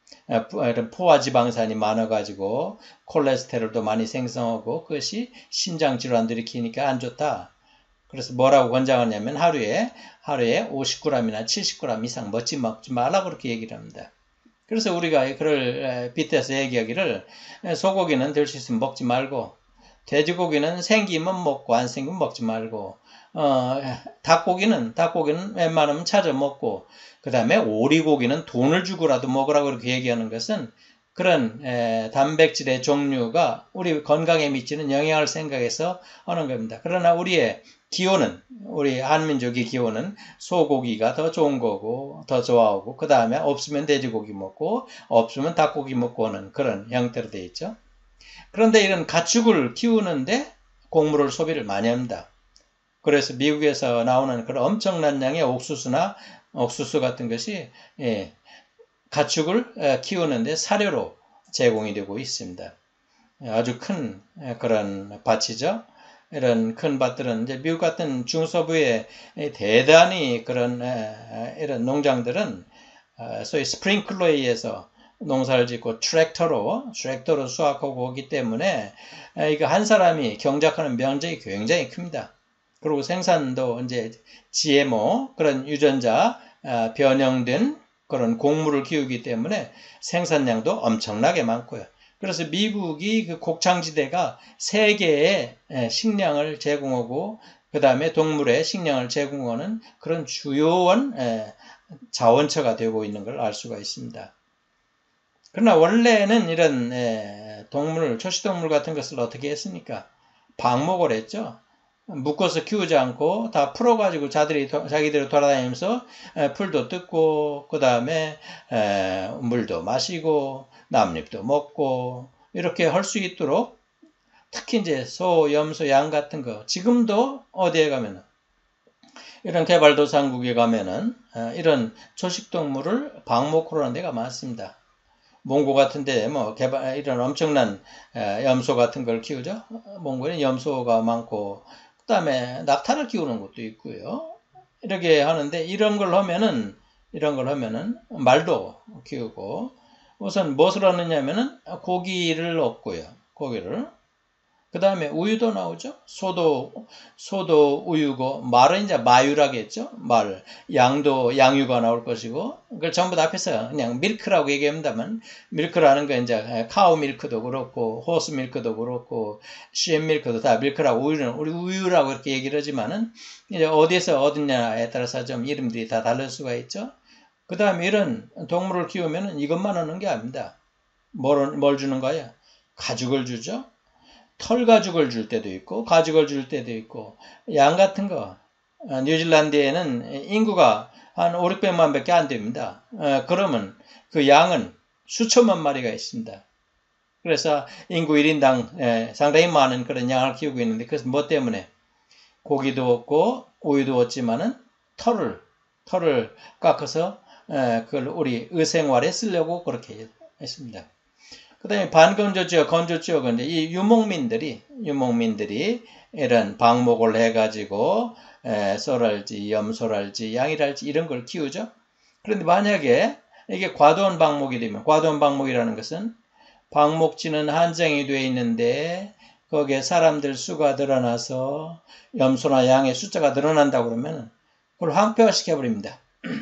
이런 포화지방산이 많아가지고 콜레스테롤도 많이 생성하고 그것이 심장 질환들을 일으키니까 안 좋다. 그래서 뭐라고 권장하냐면 하루에 하루에 오십 그램이나 칠십 그램 이상 먹지 먹지 말라고 그렇게 얘기를 합니다. 그래서 우리가 그를 빗대서 얘기하기를 소고기는 될 수 있으면 먹지 말고, 돼지고기는 생기면 먹고 안 생기면 먹지 말고, 어, 닭고기는 닭고기는 웬만하면 찾아 먹고, 그 다음에 오리고기는 돈을 주고라도 먹으라고 이렇게 얘기하는 것은 그런 에, 단백질의 종류가 우리 건강에 미치는 영향을 생각해서 하는 겁니다. 그러나 우리의 기호는, 우리 한민족의 기호는 소고기가 더 좋은 거고 더 좋아하고, 그 다음에 없으면 돼지고기 먹고 없으면 닭고기 먹고 하는 그런 형태로 되어 있죠. 그런데 이런 가축을 키우는데 곡물을 소비를 많이 합니다. 그래서 미국에서 나오는 그런 엄청난 양의 옥수수나 옥수수 같은 것이 예, 가축을 키우는데 사료로 제공이 되고 있습니다. 아주 큰 그런 밭이죠. 이런 큰 밭들은 이제 미국 같은 중서부의 대단히 그런 이런 농장들은 소위 스프링클러에 의해서 농사를 짓고 트랙터로 트랙터로 수확하고 오기 때문에 이거 한 사람이 경작하는 면적이 굉장히 큽니다. 그리고 생산도 이제 지엠오 그런 유전자 변형된 그런 곡물을 키우기 때문에 생산량도 엄청나게 많고요. 그래서 미국이 그 곡창지대가 세계에 식량을 제공하고 그 다음에 동물의 식량을 제공하는 그런 주요한 자원처가 되고 있는 걸 알 수가 있습니다. 그러나 원래는 이런 동물, 초식동물 같은 것을 어떻게 했습니까? 방목을 했죠. 묶어서 키우지 않고 다 풀어가지고 자들이 자기들이 돌아다니면서 풀도 뜯고 그 다음에 물도 마시고 나뭇잎도 먹고 이렇게 할 수 있도록, 특히 이제 소, 염소, 양 같은 거 지금도 어디에 가면은 이런 개발도상국에 가면은 이런 초식동물을 방목으로 하는 데가 많습니다. 몽고 같은데 뭐 개발 이런 엄청난 염소 같은 걸 키우죠. 몽고는 염소가 많고 그 다음에 낙타를 키우는 것도 있고요. 이렇게 하는데 이런 걸 하면은 이런 걸 하면은 말도 키우고 우선 무엇을 얻느냐면은 고기를 얻고요. 고기를. 그 다음에 우유도 나오죠. 소도, 소도 우유고, 말은 이제 마유라겠죠. 말. 양도 양유가 나올 것이고, 그걸 전부 다 앞에서 그냥 밀크라고 얘기합니다만, 밀크라는 건 이제 카우 밀크도 그렇고, 호스 밀크도 그렇고, 씨엠 밀크도 다 밀크라고, 우유는 우리 우유라고 이렇게 얘기를 하지만은, 이제 어디에서 얻느냐에 따라서 좀 이름들이 다 다를 수가 있죠. 그 다음에 이런 동물을 키우면은 이것만 하는 게 아닙니다. 뭘, 뭘 주는 거예요? 가죽을 주죠. 털 가죽을 줄 때도 있고, 가죽을 줄 때도 있고, 양 같은 거, 뉴질랜드에는 인구가 한 오백만 밖에 안 됩니다. 그러면 그 양은 수천만 마리가 있습니다. 그래서 인구 일 인당 상당히 많은 그런 양을 키우고 있는데, 그래서 뭐 때문에? 고기도 얻고, 우유도 얻지만은 털을, 털을 깎아서 그걸 우리 의생활에 쓰려고 그렇게 했습니다. 그 다음에 반건조 지역, 건조 지역은 이제 이 유목민들이, 유목민들이 이런 방목을 해가지고, 에, 소랄지, 염소랄지, 양이랄지 이런 걸 키우죠. 그런데 만약에 이게 과도한 방목이 되면, 과도한 방목이라는 것은 방목지는 한정이 되어 있는데, 거기에 사람들 수가 늘어나서 염소나 양의 숫자가 늘어난다고 그러면, 그걸 황폐화시켜버립니다.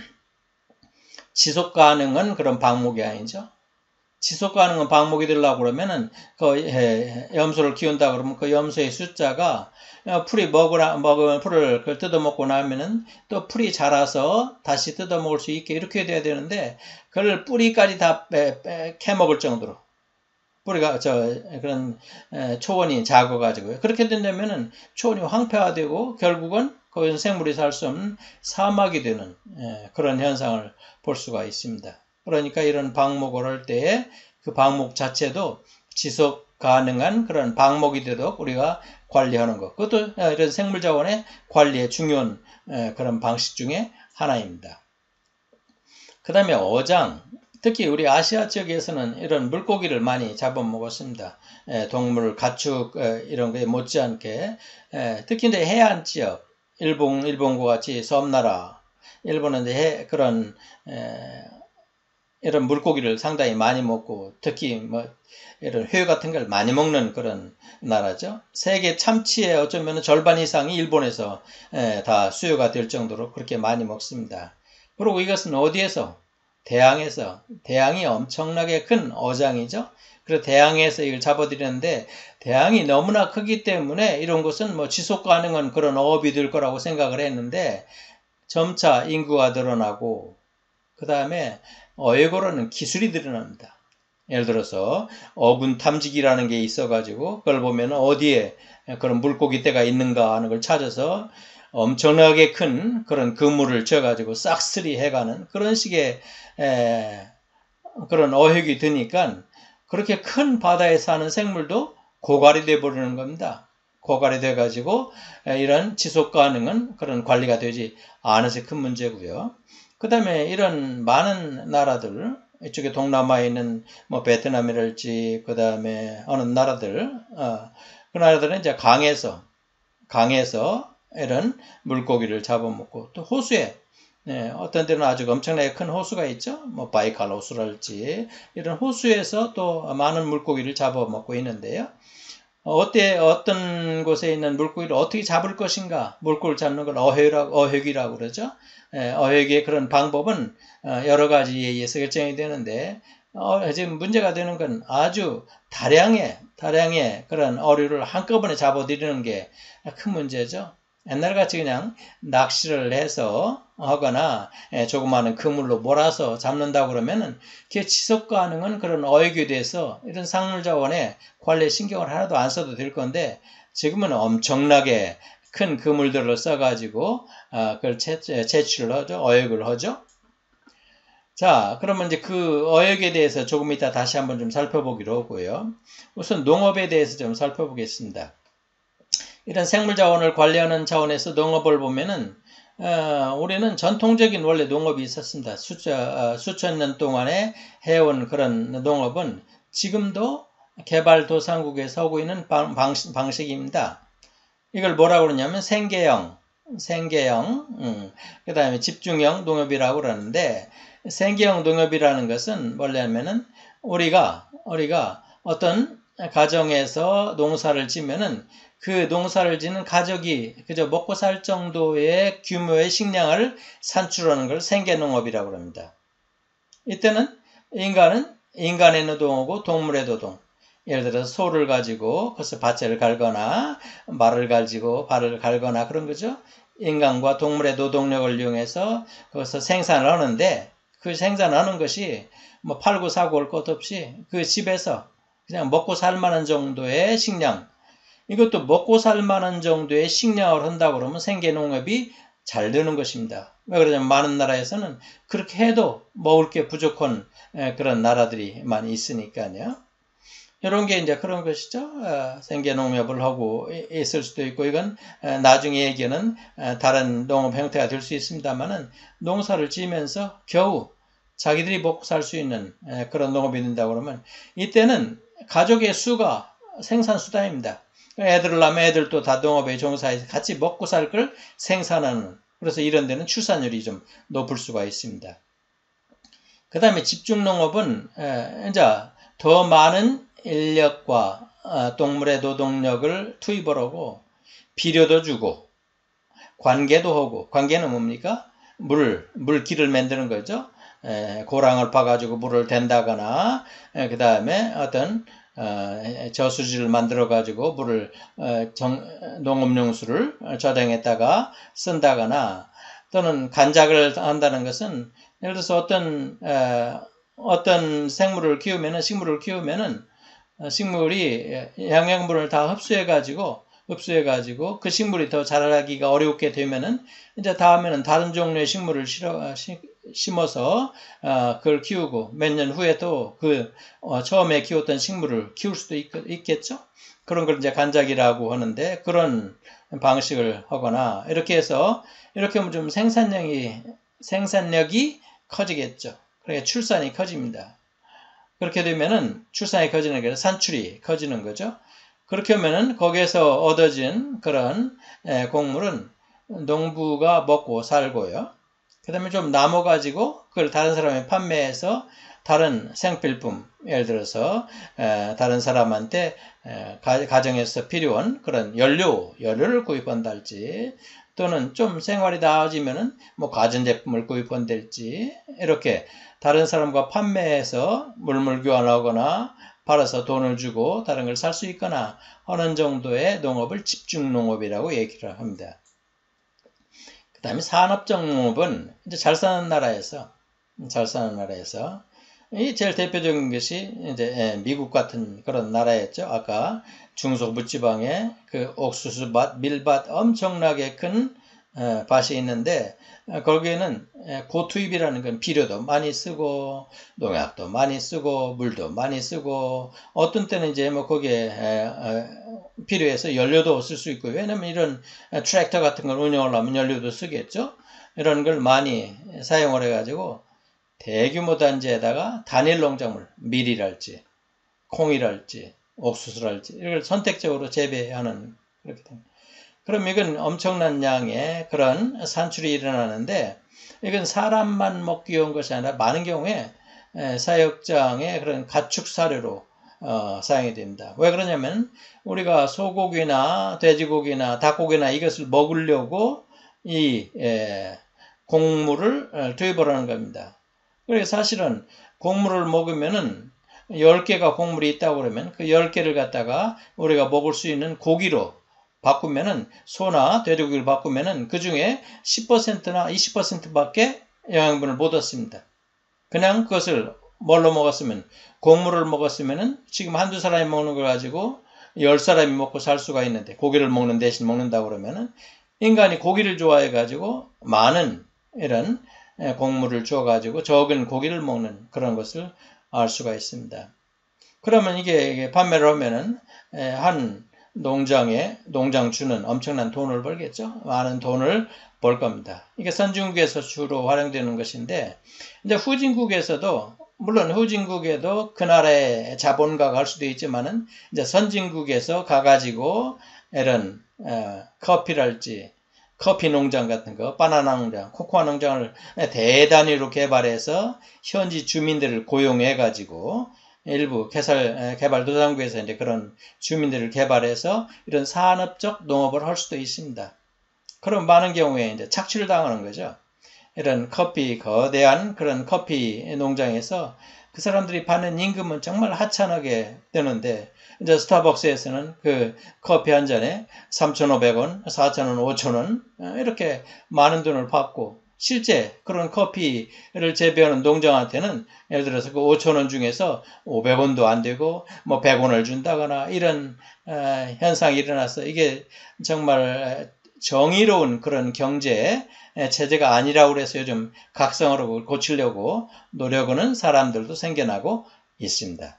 지속 가능한 그런 방목이 아니죠. 지속 가능한 방목이 되려고 그러면은, 그, 염소를 키운다 그러면 그 염소의 숫자가 풀이 먹으라, 먹으면 풀을 그걸 뜯어먹고 나면은 또 풀이 자라서 다시 뜯어먹을 수 있게 이렇게 돼야 되는데, 그걸 뿌리까지 다 빼, 빼, 캐먹을 정도로. 뿌리가, 저, 그런, 초원이 작아가지고요. 그렇게 된다면은 초원이 황폐화되고 결국은 거기서 생물이 살 수 없는 사막이 되는 그런 현상을 볼 수가 있습니다. 그러니까 이런 방목을 할 때에 그 방목 자체도 지속 가능한 그런 방목이 되도록 우리가 관리하는 것. 그것도 이런 생물자원의 관리의 중요한 그런 방식 중에 하나입니다. 그 다음에 어장. 특히 우리 아시아 지역에서는 이런 물고기를 많이 잡아먹었습니다. 동물, 가축 이런 거에 못지않게. 특히 이제 해안 지역, 일본, 일본과 같이 섬나라, 일본은 이제 그런 이런 물고기를 상당히 많이 먹고, 특히 뭐 이런 회 같은 걸 많이 먹는 그런 나라죠. 세계 참치의 어쩌면 절반 이상이 일본에서 다 수요가 될 정도로 그렇게 많이 먹습니다. 그리고 이것은 어디에서? 대양에서. 대양이 엄청나게 큰 어장이죠. 그래서 대양에서 이걸 잡아들이는데, 대양이 너무나 크기 때문에 이런 것은 뭐 지속 가능한 그런 어업이 될 거라고 생각을 했는데, 점차 인구가 늘어나고, 그 다음에 어획으로는 기술이 늘어납니다. 예를 들어서 어군 탐지기라는 게 있어가지고 그걸 보면 어디에 그런 물고기 떼가 있는가 하는 걸 찾아서 엄청나게 큰 그런 그물을 져가지고 싹쓸이 해가는 그런 식의 에, 그런 어획이 되니까 그렇게 큰 바다에 사는 생물도 고갈이 돼버리는 겁니다. 고갈이 돼가지고 이런 지속 가능한 그런 관리가 되지 않아서 큰 문제고요. 그 다음에 이런 많은 나라들, 이쪽에 동남아에 있는 뭐 베트남이랄지, 그 다음에 어느 나라들, 어, 그 나라들은 이제 강에서, 강에서 이런 물고기를 잡아먹고, 또 호수에, 네, 어떤 데는 아주 엄청나게 큰 호수가 있죠. 뭐 바이칼 호수랄지, 이런 호수에서 또 많은 물고기를 잡아먹고 있는데요. 어때, 어떤 곳에 있는 물고기를 어떻게 잡을 것인가? 물고기를 잡는 걸 어획이라고, 어획이라고 그러죠. 어획의 그런 방법은 여러 가지에 의해서 결정이 되는데, 어, 지금 문제가 되는 건 아주 다량의, 다량의 그런 어류를 한꺼번에 잡아들이는 게 큰 문제죠. 옛날같이 그냥 낚시를 해서 하거나 조그마한 그물로 몰아서 잡는다고 그러면은 그게 지속 가능한 그런 어획에 대해서 이런 상물자원에 관리에 신경을 하나도 안 써도 될 건데, 지금은 엄청나게 큰 그물들을 써가지고 그걸 채취를 하죠. 어획을 하죠. 자, 그러면 이제 그 어획에 대해서 조금 이따 다시 한번 좀 살펴보기로 하고요. 우선 농업에 대해서 좀 살펴보겠습니다. 이런 생물자원을 관리하는 차원에서 농업을 보면은 어, 우리는 전통적인 원래 농업이 있었습니다. 수천, 수천 년 동안에 해온 그런 농업은 지금도 개발도상국에서 하고 있는 방, 방식, 방식입니다. 이걸 뭐라고 그러냐면 생계형, 생계형, 음, 그 다음에 집중형 농업이라고 그러는데, 생계형 농업이라는 것은 뭐냐면은 우리가 우리가 어떤 가정에서 농사를 지면은 그 농사를 지는 가족이 그저 먹고 살 정도의 규모의 식량을 산출하는 걸 생계농업이라고 합니다. 이때는 인간은 인간의 노동하고 동물의 노동, 예를 들어서 소를 가지고 그래서 밭을 갈거나 말을 가지고 발을 갈거나 그런 거죠. 인간과 동물의 노동력을 이용해서 거기서 생산을 하는데 그 생산하는 것이 뭐 팔고 사고 할 것 없이 그 집에서 그냥 먹고 살 만한 정도의 식량, 이것도 먹고 살 만한 정도의 식량을 한다고 그러면 생계농업이 잘 되는 것입니다. 왜 그러냐면 많은 나라에서는 그렇게 해도 먹을 게 부족한 그런 나라들이 많이 있으니까요. 이런 게 이제 그런 것이죠. 어, 생계농업을 하고 있을 수도 있고, 이건 어, 나중에 얘기는 어, 다른 농업 형태가 될 수 있습니다만은 농사를 지으면서 겨우 자기들이 먹고 살 수 있는 에, 그런 농업이 된다고 그러면 이때는 가족의 수가 생산수단입니다. 애들을 낳으면 애들도 다 농업에 종사해서 같이 먹고 살 걸 생산하는, 그래서 이런 데는 출산율이 좀 높을 수가 있습니다. 그 다음에 집중농업은 에, 이제 더 많은 인력과 어, 동물의 노동력을 투입을 하고 비료도 주고 관계도 하고, 관계는 뭡니까? 물, 물길을 만드는 거죠. 에, 고랑을 파가지고 물을 댄다거나, 그 다음에 어떤 어, 저수지를 만들어 가지고 물을 어, 정, 농업용수를 저장했다가 쓴다거나, 또는 간작을 한다는 것은 예를 들어서 어떤 어, 어떤 생물을 키우면은 식물을 키우면은 식물이 영양분을 다 흡수해 가지고 흡수해 가지고 그 식물이 더 자라기가 어렵게 되면은 이제 다음에는 다른 종류의 식물을 실어, 심어서 어, 그걸 키우고 몇 년 후에 또 그 어, 처음에 키웠던 식물을 키울 수도 있, 있겠죠. 그런 걸 이제 간작이라고 하는데, 그런 방식을 하거나 이렇게 해서 이렇게 하면 좀 생산량이 생산력이 커지겠죠. 그러니까 출산이 커집니다. 그렇게 되면은 출산이 커지는 게 아니라 산출이 커지는 거죠. 그렇게 하면은 거기에서 얻어진 그런 곡물은 농부가 먹고 살고요. 그 다음에 좀 남아가지고 그걸 다른 사람에 판매해서 다른 생필품, 예를 들어서 다른 사람한테 가정에서 필요한 그런 연료, 연료를 구입한달지, 또는 좀 생활이 나아지면은 뭐 가전제품을 구입한달지, 이렇게 다른 사람과 판매해서 물물 교환하거나 팔아서 돈을 주고 다른 걸 살 수 있거나 하는 정도의 농업을 집중농업이라고 얘기를 합니다. 그 다음에 산업적 농업은 이제 잘 사는 나라에서, 잘 사는 나라에서, 이 제일 대표적인 것이 이제 미국 같은 그런 나라였죠. 아까 중소부지방에 그 옥수수밭, 밀밭 엄청나게 큰 밭이 있는데, 거기에는 고투입이라는 건 비료도 많이 쓰고 농약도 많이 쓰고 물도 많이 쓰고, 어떤 때는 이제 뭐 거기에 필요해서 연료도 쓸 수 있고, 왜냐면 이런 트랙터 같은 걸 운영을 하면 연료도 쓰겠죠. 이런 걸 많이 사용을 해가지고 대규모 단지에다가 단일 농작물, 밀이랄지 콩이랄지 옥수수랄지 이걸 선택적으로 재배하는, 그렇게 됩니다. 그럼 이건 엄청난 양의 그런 산출이 일어나는데, 이건 사람만 먹기 위한 것이 아니라 많은 경우에 사육장의 그런 가축 사료로 어, 사용이 됩니다. 왜 그러냐면 우리가 소고기나 돼지고기나 닭고기나 이것을 먹으려고 이 에, 곡물을 투입을 하는 겁니다. 그래서 사실은 곡물을 먹으면은 열 개가 곡물이 있다고 그러면 그 열 개를 갖다가 우리가 먹을 수 있는 고기로 바꾸면은, 소나 돼지고기를 바꾸면은 그 중에 십 퍼센트나 이십 퍼센트밖에 영양분을 못 얻습니다. 그냥 그것을 뭘로 먹었으면, 곡물을 먹었으면은 지금 한두 사람이 먹는 걸 가지고 열 사람이 먹고 살 수가 있는데, 고기를 먹는 대신 먹는다고 그러면은 인간이 고기를 좋아해 가지고 많은 이런 곡물을 줘 가지고 적은 고기를 먹는 그런 것을 알 수가 있습니다. 그러면 이게 판매를 하면은 한 농장에 농장주는 엄청난 돈을 벌겠죠. 많은 돈을 벌 겁니다. 이게 선진국에서 주로 활용되는 것인데, 이제 후진국에서도, 물론 후진국에도 그 나라의 자본가가 할 수도 있지만은 이제 선진국에서 가가지고 이런 어, 커피랄지 커피 농장 같은 거, 바나나 농장, 코코아 농장을 대단위로 개발해서 현지 주민들을 고용해 가지고 일부 개발, 개발도상국에서 이제 그런 주민들을 개발해서 이런 산업적 농업을 할 수도 있습니다. 그럼 많은 경우에 이제 착취를 당하는 거죠. 이런 커피, 거대한 그런 커피 농장에서 그 사람들이 받는 임금은 정말 하찮게 되는데, 이제 스타벅스에서는 그 커피 한 잔에 삼천오백 원, 사천 원, 오천 원, 이렇게 많은 돈을 받고, 실제 그런 커피를 재배하는 농장한테는 예를 들어서 그 오천 원 중에서 오백 원도 안 되고, 뭐 백 원을 준다거나 이런 현상이 일어나서 이게 정말 정의로운 그런 경제 체제가 아니라고 해서 요즘 각성을 고치려고 노력하는 사람들도 생겨나고 있습니다.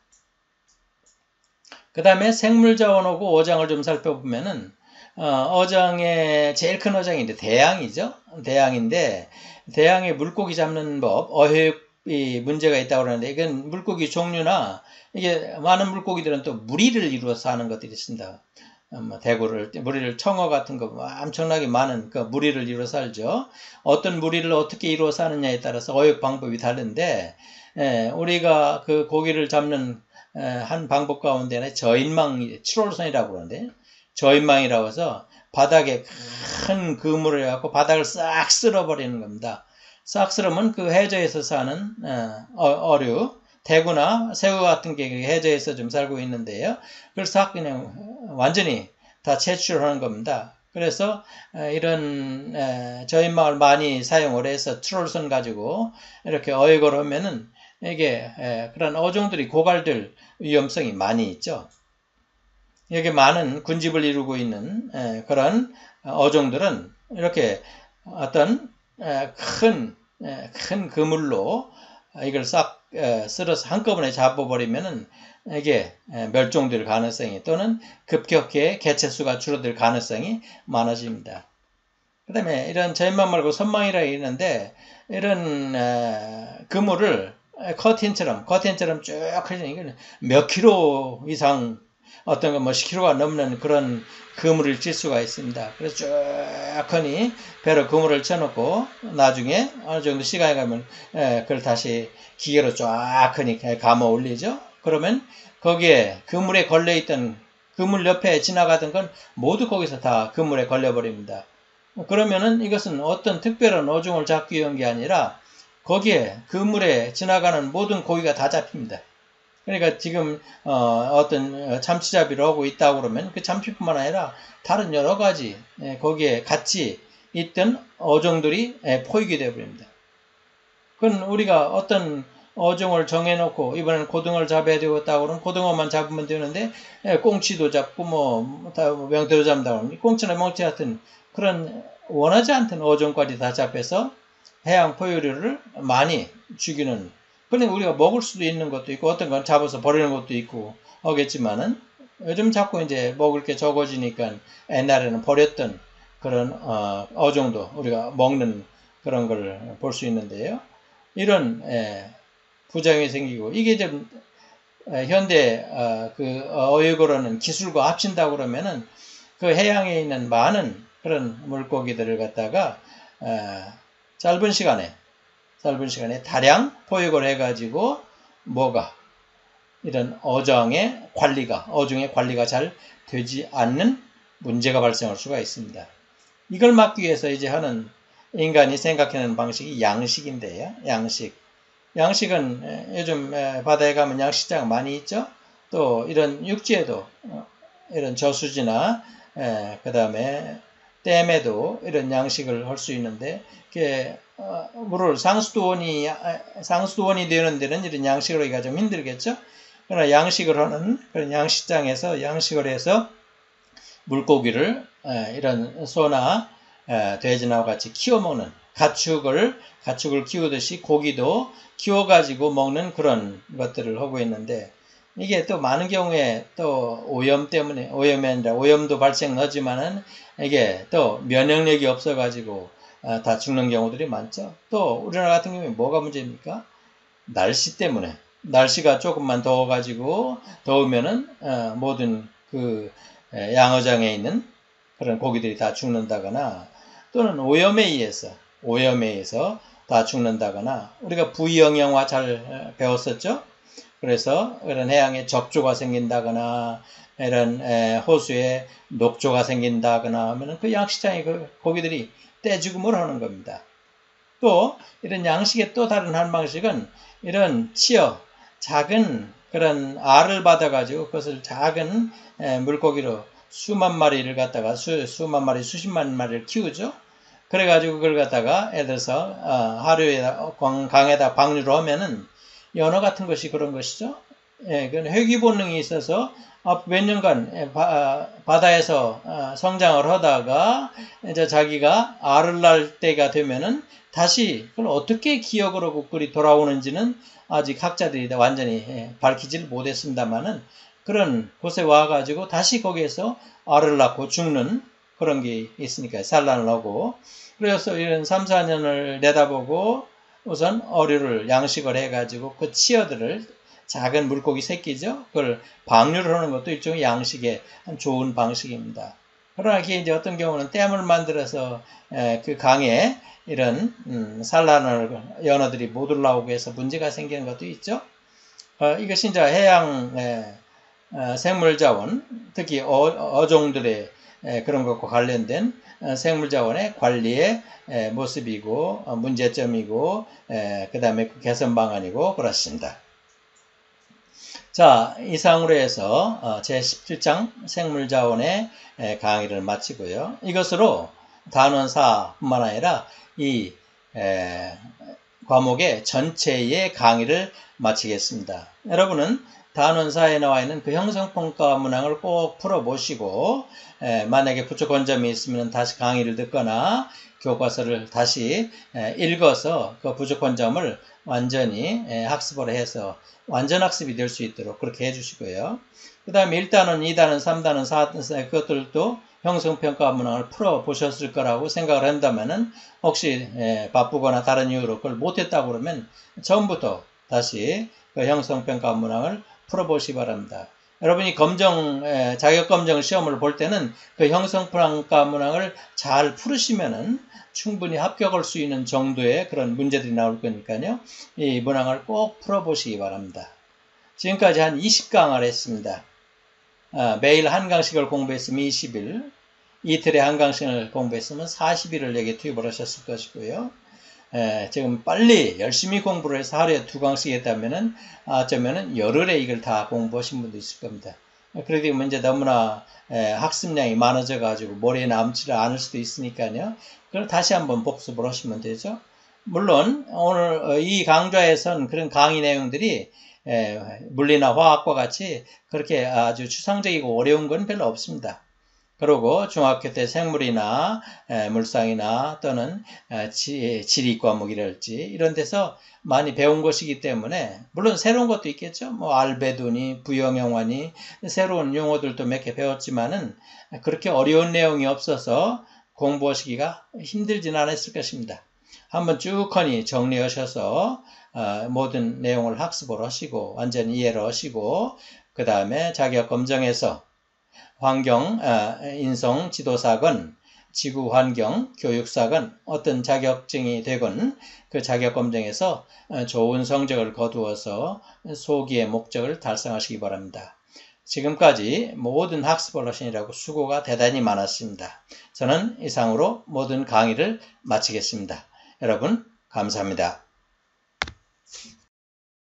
그 다음에 생물자원하고 어장을 좀 살펴보면은, 어, 장의 제일 큰 어장이 이제 대양이죠. 대양인데, 대양의 물고기 잡는 법, 어획이 문제가 있다고 그러는데, 이건 물고기 종류나, 이게 많은 물고기들은 또 무리를 이루어서 하는 것들이 있습니다. 뭐 대구를, 무리를, 청어 같은 거 엄청나게 많은 그 무리를 이루어 살죠. 어떤 무리를 어떻게 이루어 사느냐에 따라서 어획 방법이 다른데, 예, 우리가 그 고기를 잡는 에, 한 방법 가운데는 저인망, 칠홀선이라고 그러는데, 저인망이라고 해서 바닥에 큰 그물을 해갖고 바닥을 싹 쓸어버리는 겁니다. 싹 쓸으면 그 해저에서 사는 어, 어류, 대구나 새우 같은 게 해저에서 좀 살고 있는데요. 그걸 싹 그냥 완전히 다 채취를 하는 겁니다. 그래서 이런 저인망을 많이 사용을 해서 트롤선 가지고 이렇게 어획을 하면은 이게 그런 어종들이 고갈될 위험성이 많이 있죠. 여기 많은 군집을 이루고 있는 그런 어종들은 이렇게 어떤 큰, 큰 그물로 이걸 싹 쓸어서 한꺼번에 잡아버리면은 이게 멸종될 가능성이 또는 급격히 개체수가 줄어들 가능성이 많아집니다. 그 다음에 이런 저인망 말고 선망이라 있는데 이런 그물을 커튼처럼, 커튼처럼 쭉 해서 몇 킬로 이상 어떤 건 뭐 십 킬로가 넘는 그런 그물을 칠 수가 있습니다. 그래서 쭉 하니 배로 그물을 쳐놓고 나중에 어느 정도 시간이 가면 그걸 다시 기계로 쫙 하니 감아 올리죠. 그러면 거기에 그물에 걸려있던 그물 옆에 지나가던 건 모두 거기서 다 그물에 걸려버립니다. 그러면은 이것은 어떤 특별한 어종을 잡기 위한 게 아니라 거기에 그물에 지나가는 모든 고기가 다 잡힙니다. 그러니까 지금 어, 어떤 참치잡이를 하고 있다고 그러면 그 참치뿐만 아니라 다른 여러 가지 거기에 같이 있던 어종들이 포획이 되어버립니다. 그건 우리가 어떤 어종을 정해놓고 이번에는 고등어를 잡아야 되겠다고 그러면 고등어만 잡으면 되는데 꽁치도 잡고 뭐 명태도 잡는다고 하면 꽁치나 멍치 같은 그런 원하지 않던 어종까지 다 잡혀서 해양 포유류를 많이 죽이는, 그러니까 우리가 먹을 수도 있는 것도 있고 어떤 건 잡아서 버리는 것도 있고 하겠지만은 요즘 자꾸 이제 먹을 게 적어지니까 옛날에는 버렸던 그런 어, 어종도 우리가 먹는 그런 걸 볼 수 있는데요. 이런 에, 부작용이 생기고 이게 좀 에, 현대 어, 그 어획으로는 기술과 합친다고 그러면은 그 해양에 있는 많은 그런 물고기들을 갖다가 에, 짧은 시간에 짧은 시간에 다량 포획을 해가지고 뭐가 이런 어종의 관리가 어종의 관리가 잘 되지 않는 문제가 발생할 수가 있습니다. 이걸 막기 위해서 이제 하는 인간이 생각하는 방식이 양식인데요. 양식. 양식은 요즘 바다에 가면 양식장 많이 있죠. 또 이런 육지에도 이런 저수지나 그 다음에 댐에도 이런 양식을 할 수 있는데 이렇게 어, 물을 상수도원이 상수도원이 되는 데는 이런 양식을 하기가 좀 힘들겠죠. 그러나 양식을 하는 그런 양식장에서 양식을 해서 물고기를 에, 이런 소나 에, 돼지나 같이 키워 먹는 가축을 가축을 키우듯이 고기도 키워가지고 먹는 그런 것들을 하고 있는데 이게 또 많은 경우에 또 오염 때문에 오염이 아니라 오염도 발생하지만은 이게 또 면역력이 없어가지고 아, 다 죽는 경우들이 많죠. 또 우리나라 같은 경우에 뭐가 문제입니까? 날씨 때문에 날씨가 조금만 더워가지고 더우면은 어, 모든 그 에, 양어장에 있는 그런 고기들이 다 죽는다거나 또는 오염에 의해서 오염에 의해서 다 죽는다거나 우리가 부위영양화 잘 배웠었죠. 그래서 이런 해양에 적조가 생긴다거나 이런 호수에 녹조가 생긴다거나 하면 그 양식장에 그 고기들이 떼죽음을 하는 겁니다. 또 이런 양식의 또 다른 한 방식은 이런 치어, 작은 그런 알을 받아가지고 그것을 작은 물고기로 수만 마리를 갖다가 수, 수만 마리, 수십만 마리를 키우죠. 그래가지고 그걸 갖다가 예를 들어서 하류에 강에다 방류를 하면은 연어 같은 것이 그런 것이죠. 예, 그 회귀 본능이 있어서 몇 년간 바다에서 성장을 하다가 이제 자기가 알을 낳을 때가 되면은 다시 그걸 어떻게 기억을 하고 그리 돌아오는지는 아직 학자들이 완전히 밝히지를 못했습니다만은 그런 곳에 와가지고 다시 거기에서 알을 낳고 죽는 그런 게 있으니까 산란을 하고 그래서 이런 삼, 사 년을 내다보고 우선 어류를 양식을 해가지고 그 치어들을 작은 물고기 새끼죠. 그걸 방류를 하는 것도 일종의 양식의 좋은 방식입니다. 그러나 이게 이제 어떤 경우는 댐을 만들어서 그 강에 이런 산란을 연어들이 못 올라오고 해서 문제가 생기는 것도 있죠. 어, 이것이 이제 해양 생물자원, 특히 어, 어종들의 그런 것과 관련된 생물자원의 관리의 모습이고 문제점이고 그 다음에 개선 방안이고 그렇습니다. 자, 이상으로 해서 제십칠 장 생물자원의 강의를 마치고요. 이것으로 단원 사뿐만 아니라 이 과목의 전체의 강의를 마치겠습니다. 여러분은 단원 사에 나와 있는 그 형성평가 문항을 꼭 풀어보시고 만약에 부족 권점이 있으면 다시 강의를 듣거나 교과서를 다시 읽어서 그 부족 권점을 완전히 학습을 해서 완전 학습이 될 수 있도록 그렇게 해주시고요. 그 다음에 일 단원, 이 단원, 삼 단원, 사 단원 그것들도 형성평가 문항을 풀어보셨을 거라고 생각을 한다면은 혹시 바쁘거나 다른 이유로 그걸 못했다고 그러면 처음부터 다시 그 형성평가 문항을 풀어보시기 바랍니다. 여러분이 검정, 자격검정 시험을 볼 때는 그 형성평가 문항을 잘 풀으시면은 충분히 합격할 수 있는 정도의 그런 문제들이 나올 거니까요. 이 문항을 꼭 풀어보시기 바랍니다. 지금까지 한 이십 강을 했습니다. 아, 매일 한 강씩을 공부했으면 이십 일, 이틀에 한 강씩을 공부했으면 사십 일을 여기에 투입을 하셨을 것이고요. 에, 지금 빨리 열심히 공부를 해서 하루에 두 강씩 했다면은, 어쩌면은 열흘에 이걸 다 공부하신 분도 있을 겁니다. 그래도 이제 너무나 에, 학습량이 많아져 가지고 머리에 남지를 않을 수도 있으니까요. 그걸 다시 한번 복습을 하시면 되죠. 물론 오늘 이 강좌에서는 그런 강의 내용들이 에, 물리나 화학과 같이 그렇게 아주 추상적이고 어려운 건 별로 없습니다. 그리고 중학교 때 생물이나 에, 물상이나 또는 에, 지, 지리 과목이랄지 이런 데서 많이 배운 것이기 때문에 물론 새로운 것도 있겠죠. 뭐 알베도니, 부영영화니 새로운 용어들도 몇 개 배웠지만은 그렇게 어려운 내용이 없어서 공부하시기가 힘들진 않았을 것입니다. 한번 쭉하니 정리하셔서 어, 모든 내용을 학습을 하시고 완전히 이해를 하시고 그 다음에 자격 검정에서 환경, 어, 인성 지도사건, 지구 환경, 교육사건 어떤 자격증이 되건 그 자격 검정에서 어, 좋은 성적을 거두어서 소기의 목적을 달성하시기 바랍니다. 지금까지 모든 학습을 하시느라고 수고가 대단히 많았습니다. 저는 이상으로 모든 강의를 마치겠습니다. 여러분 감사합니다.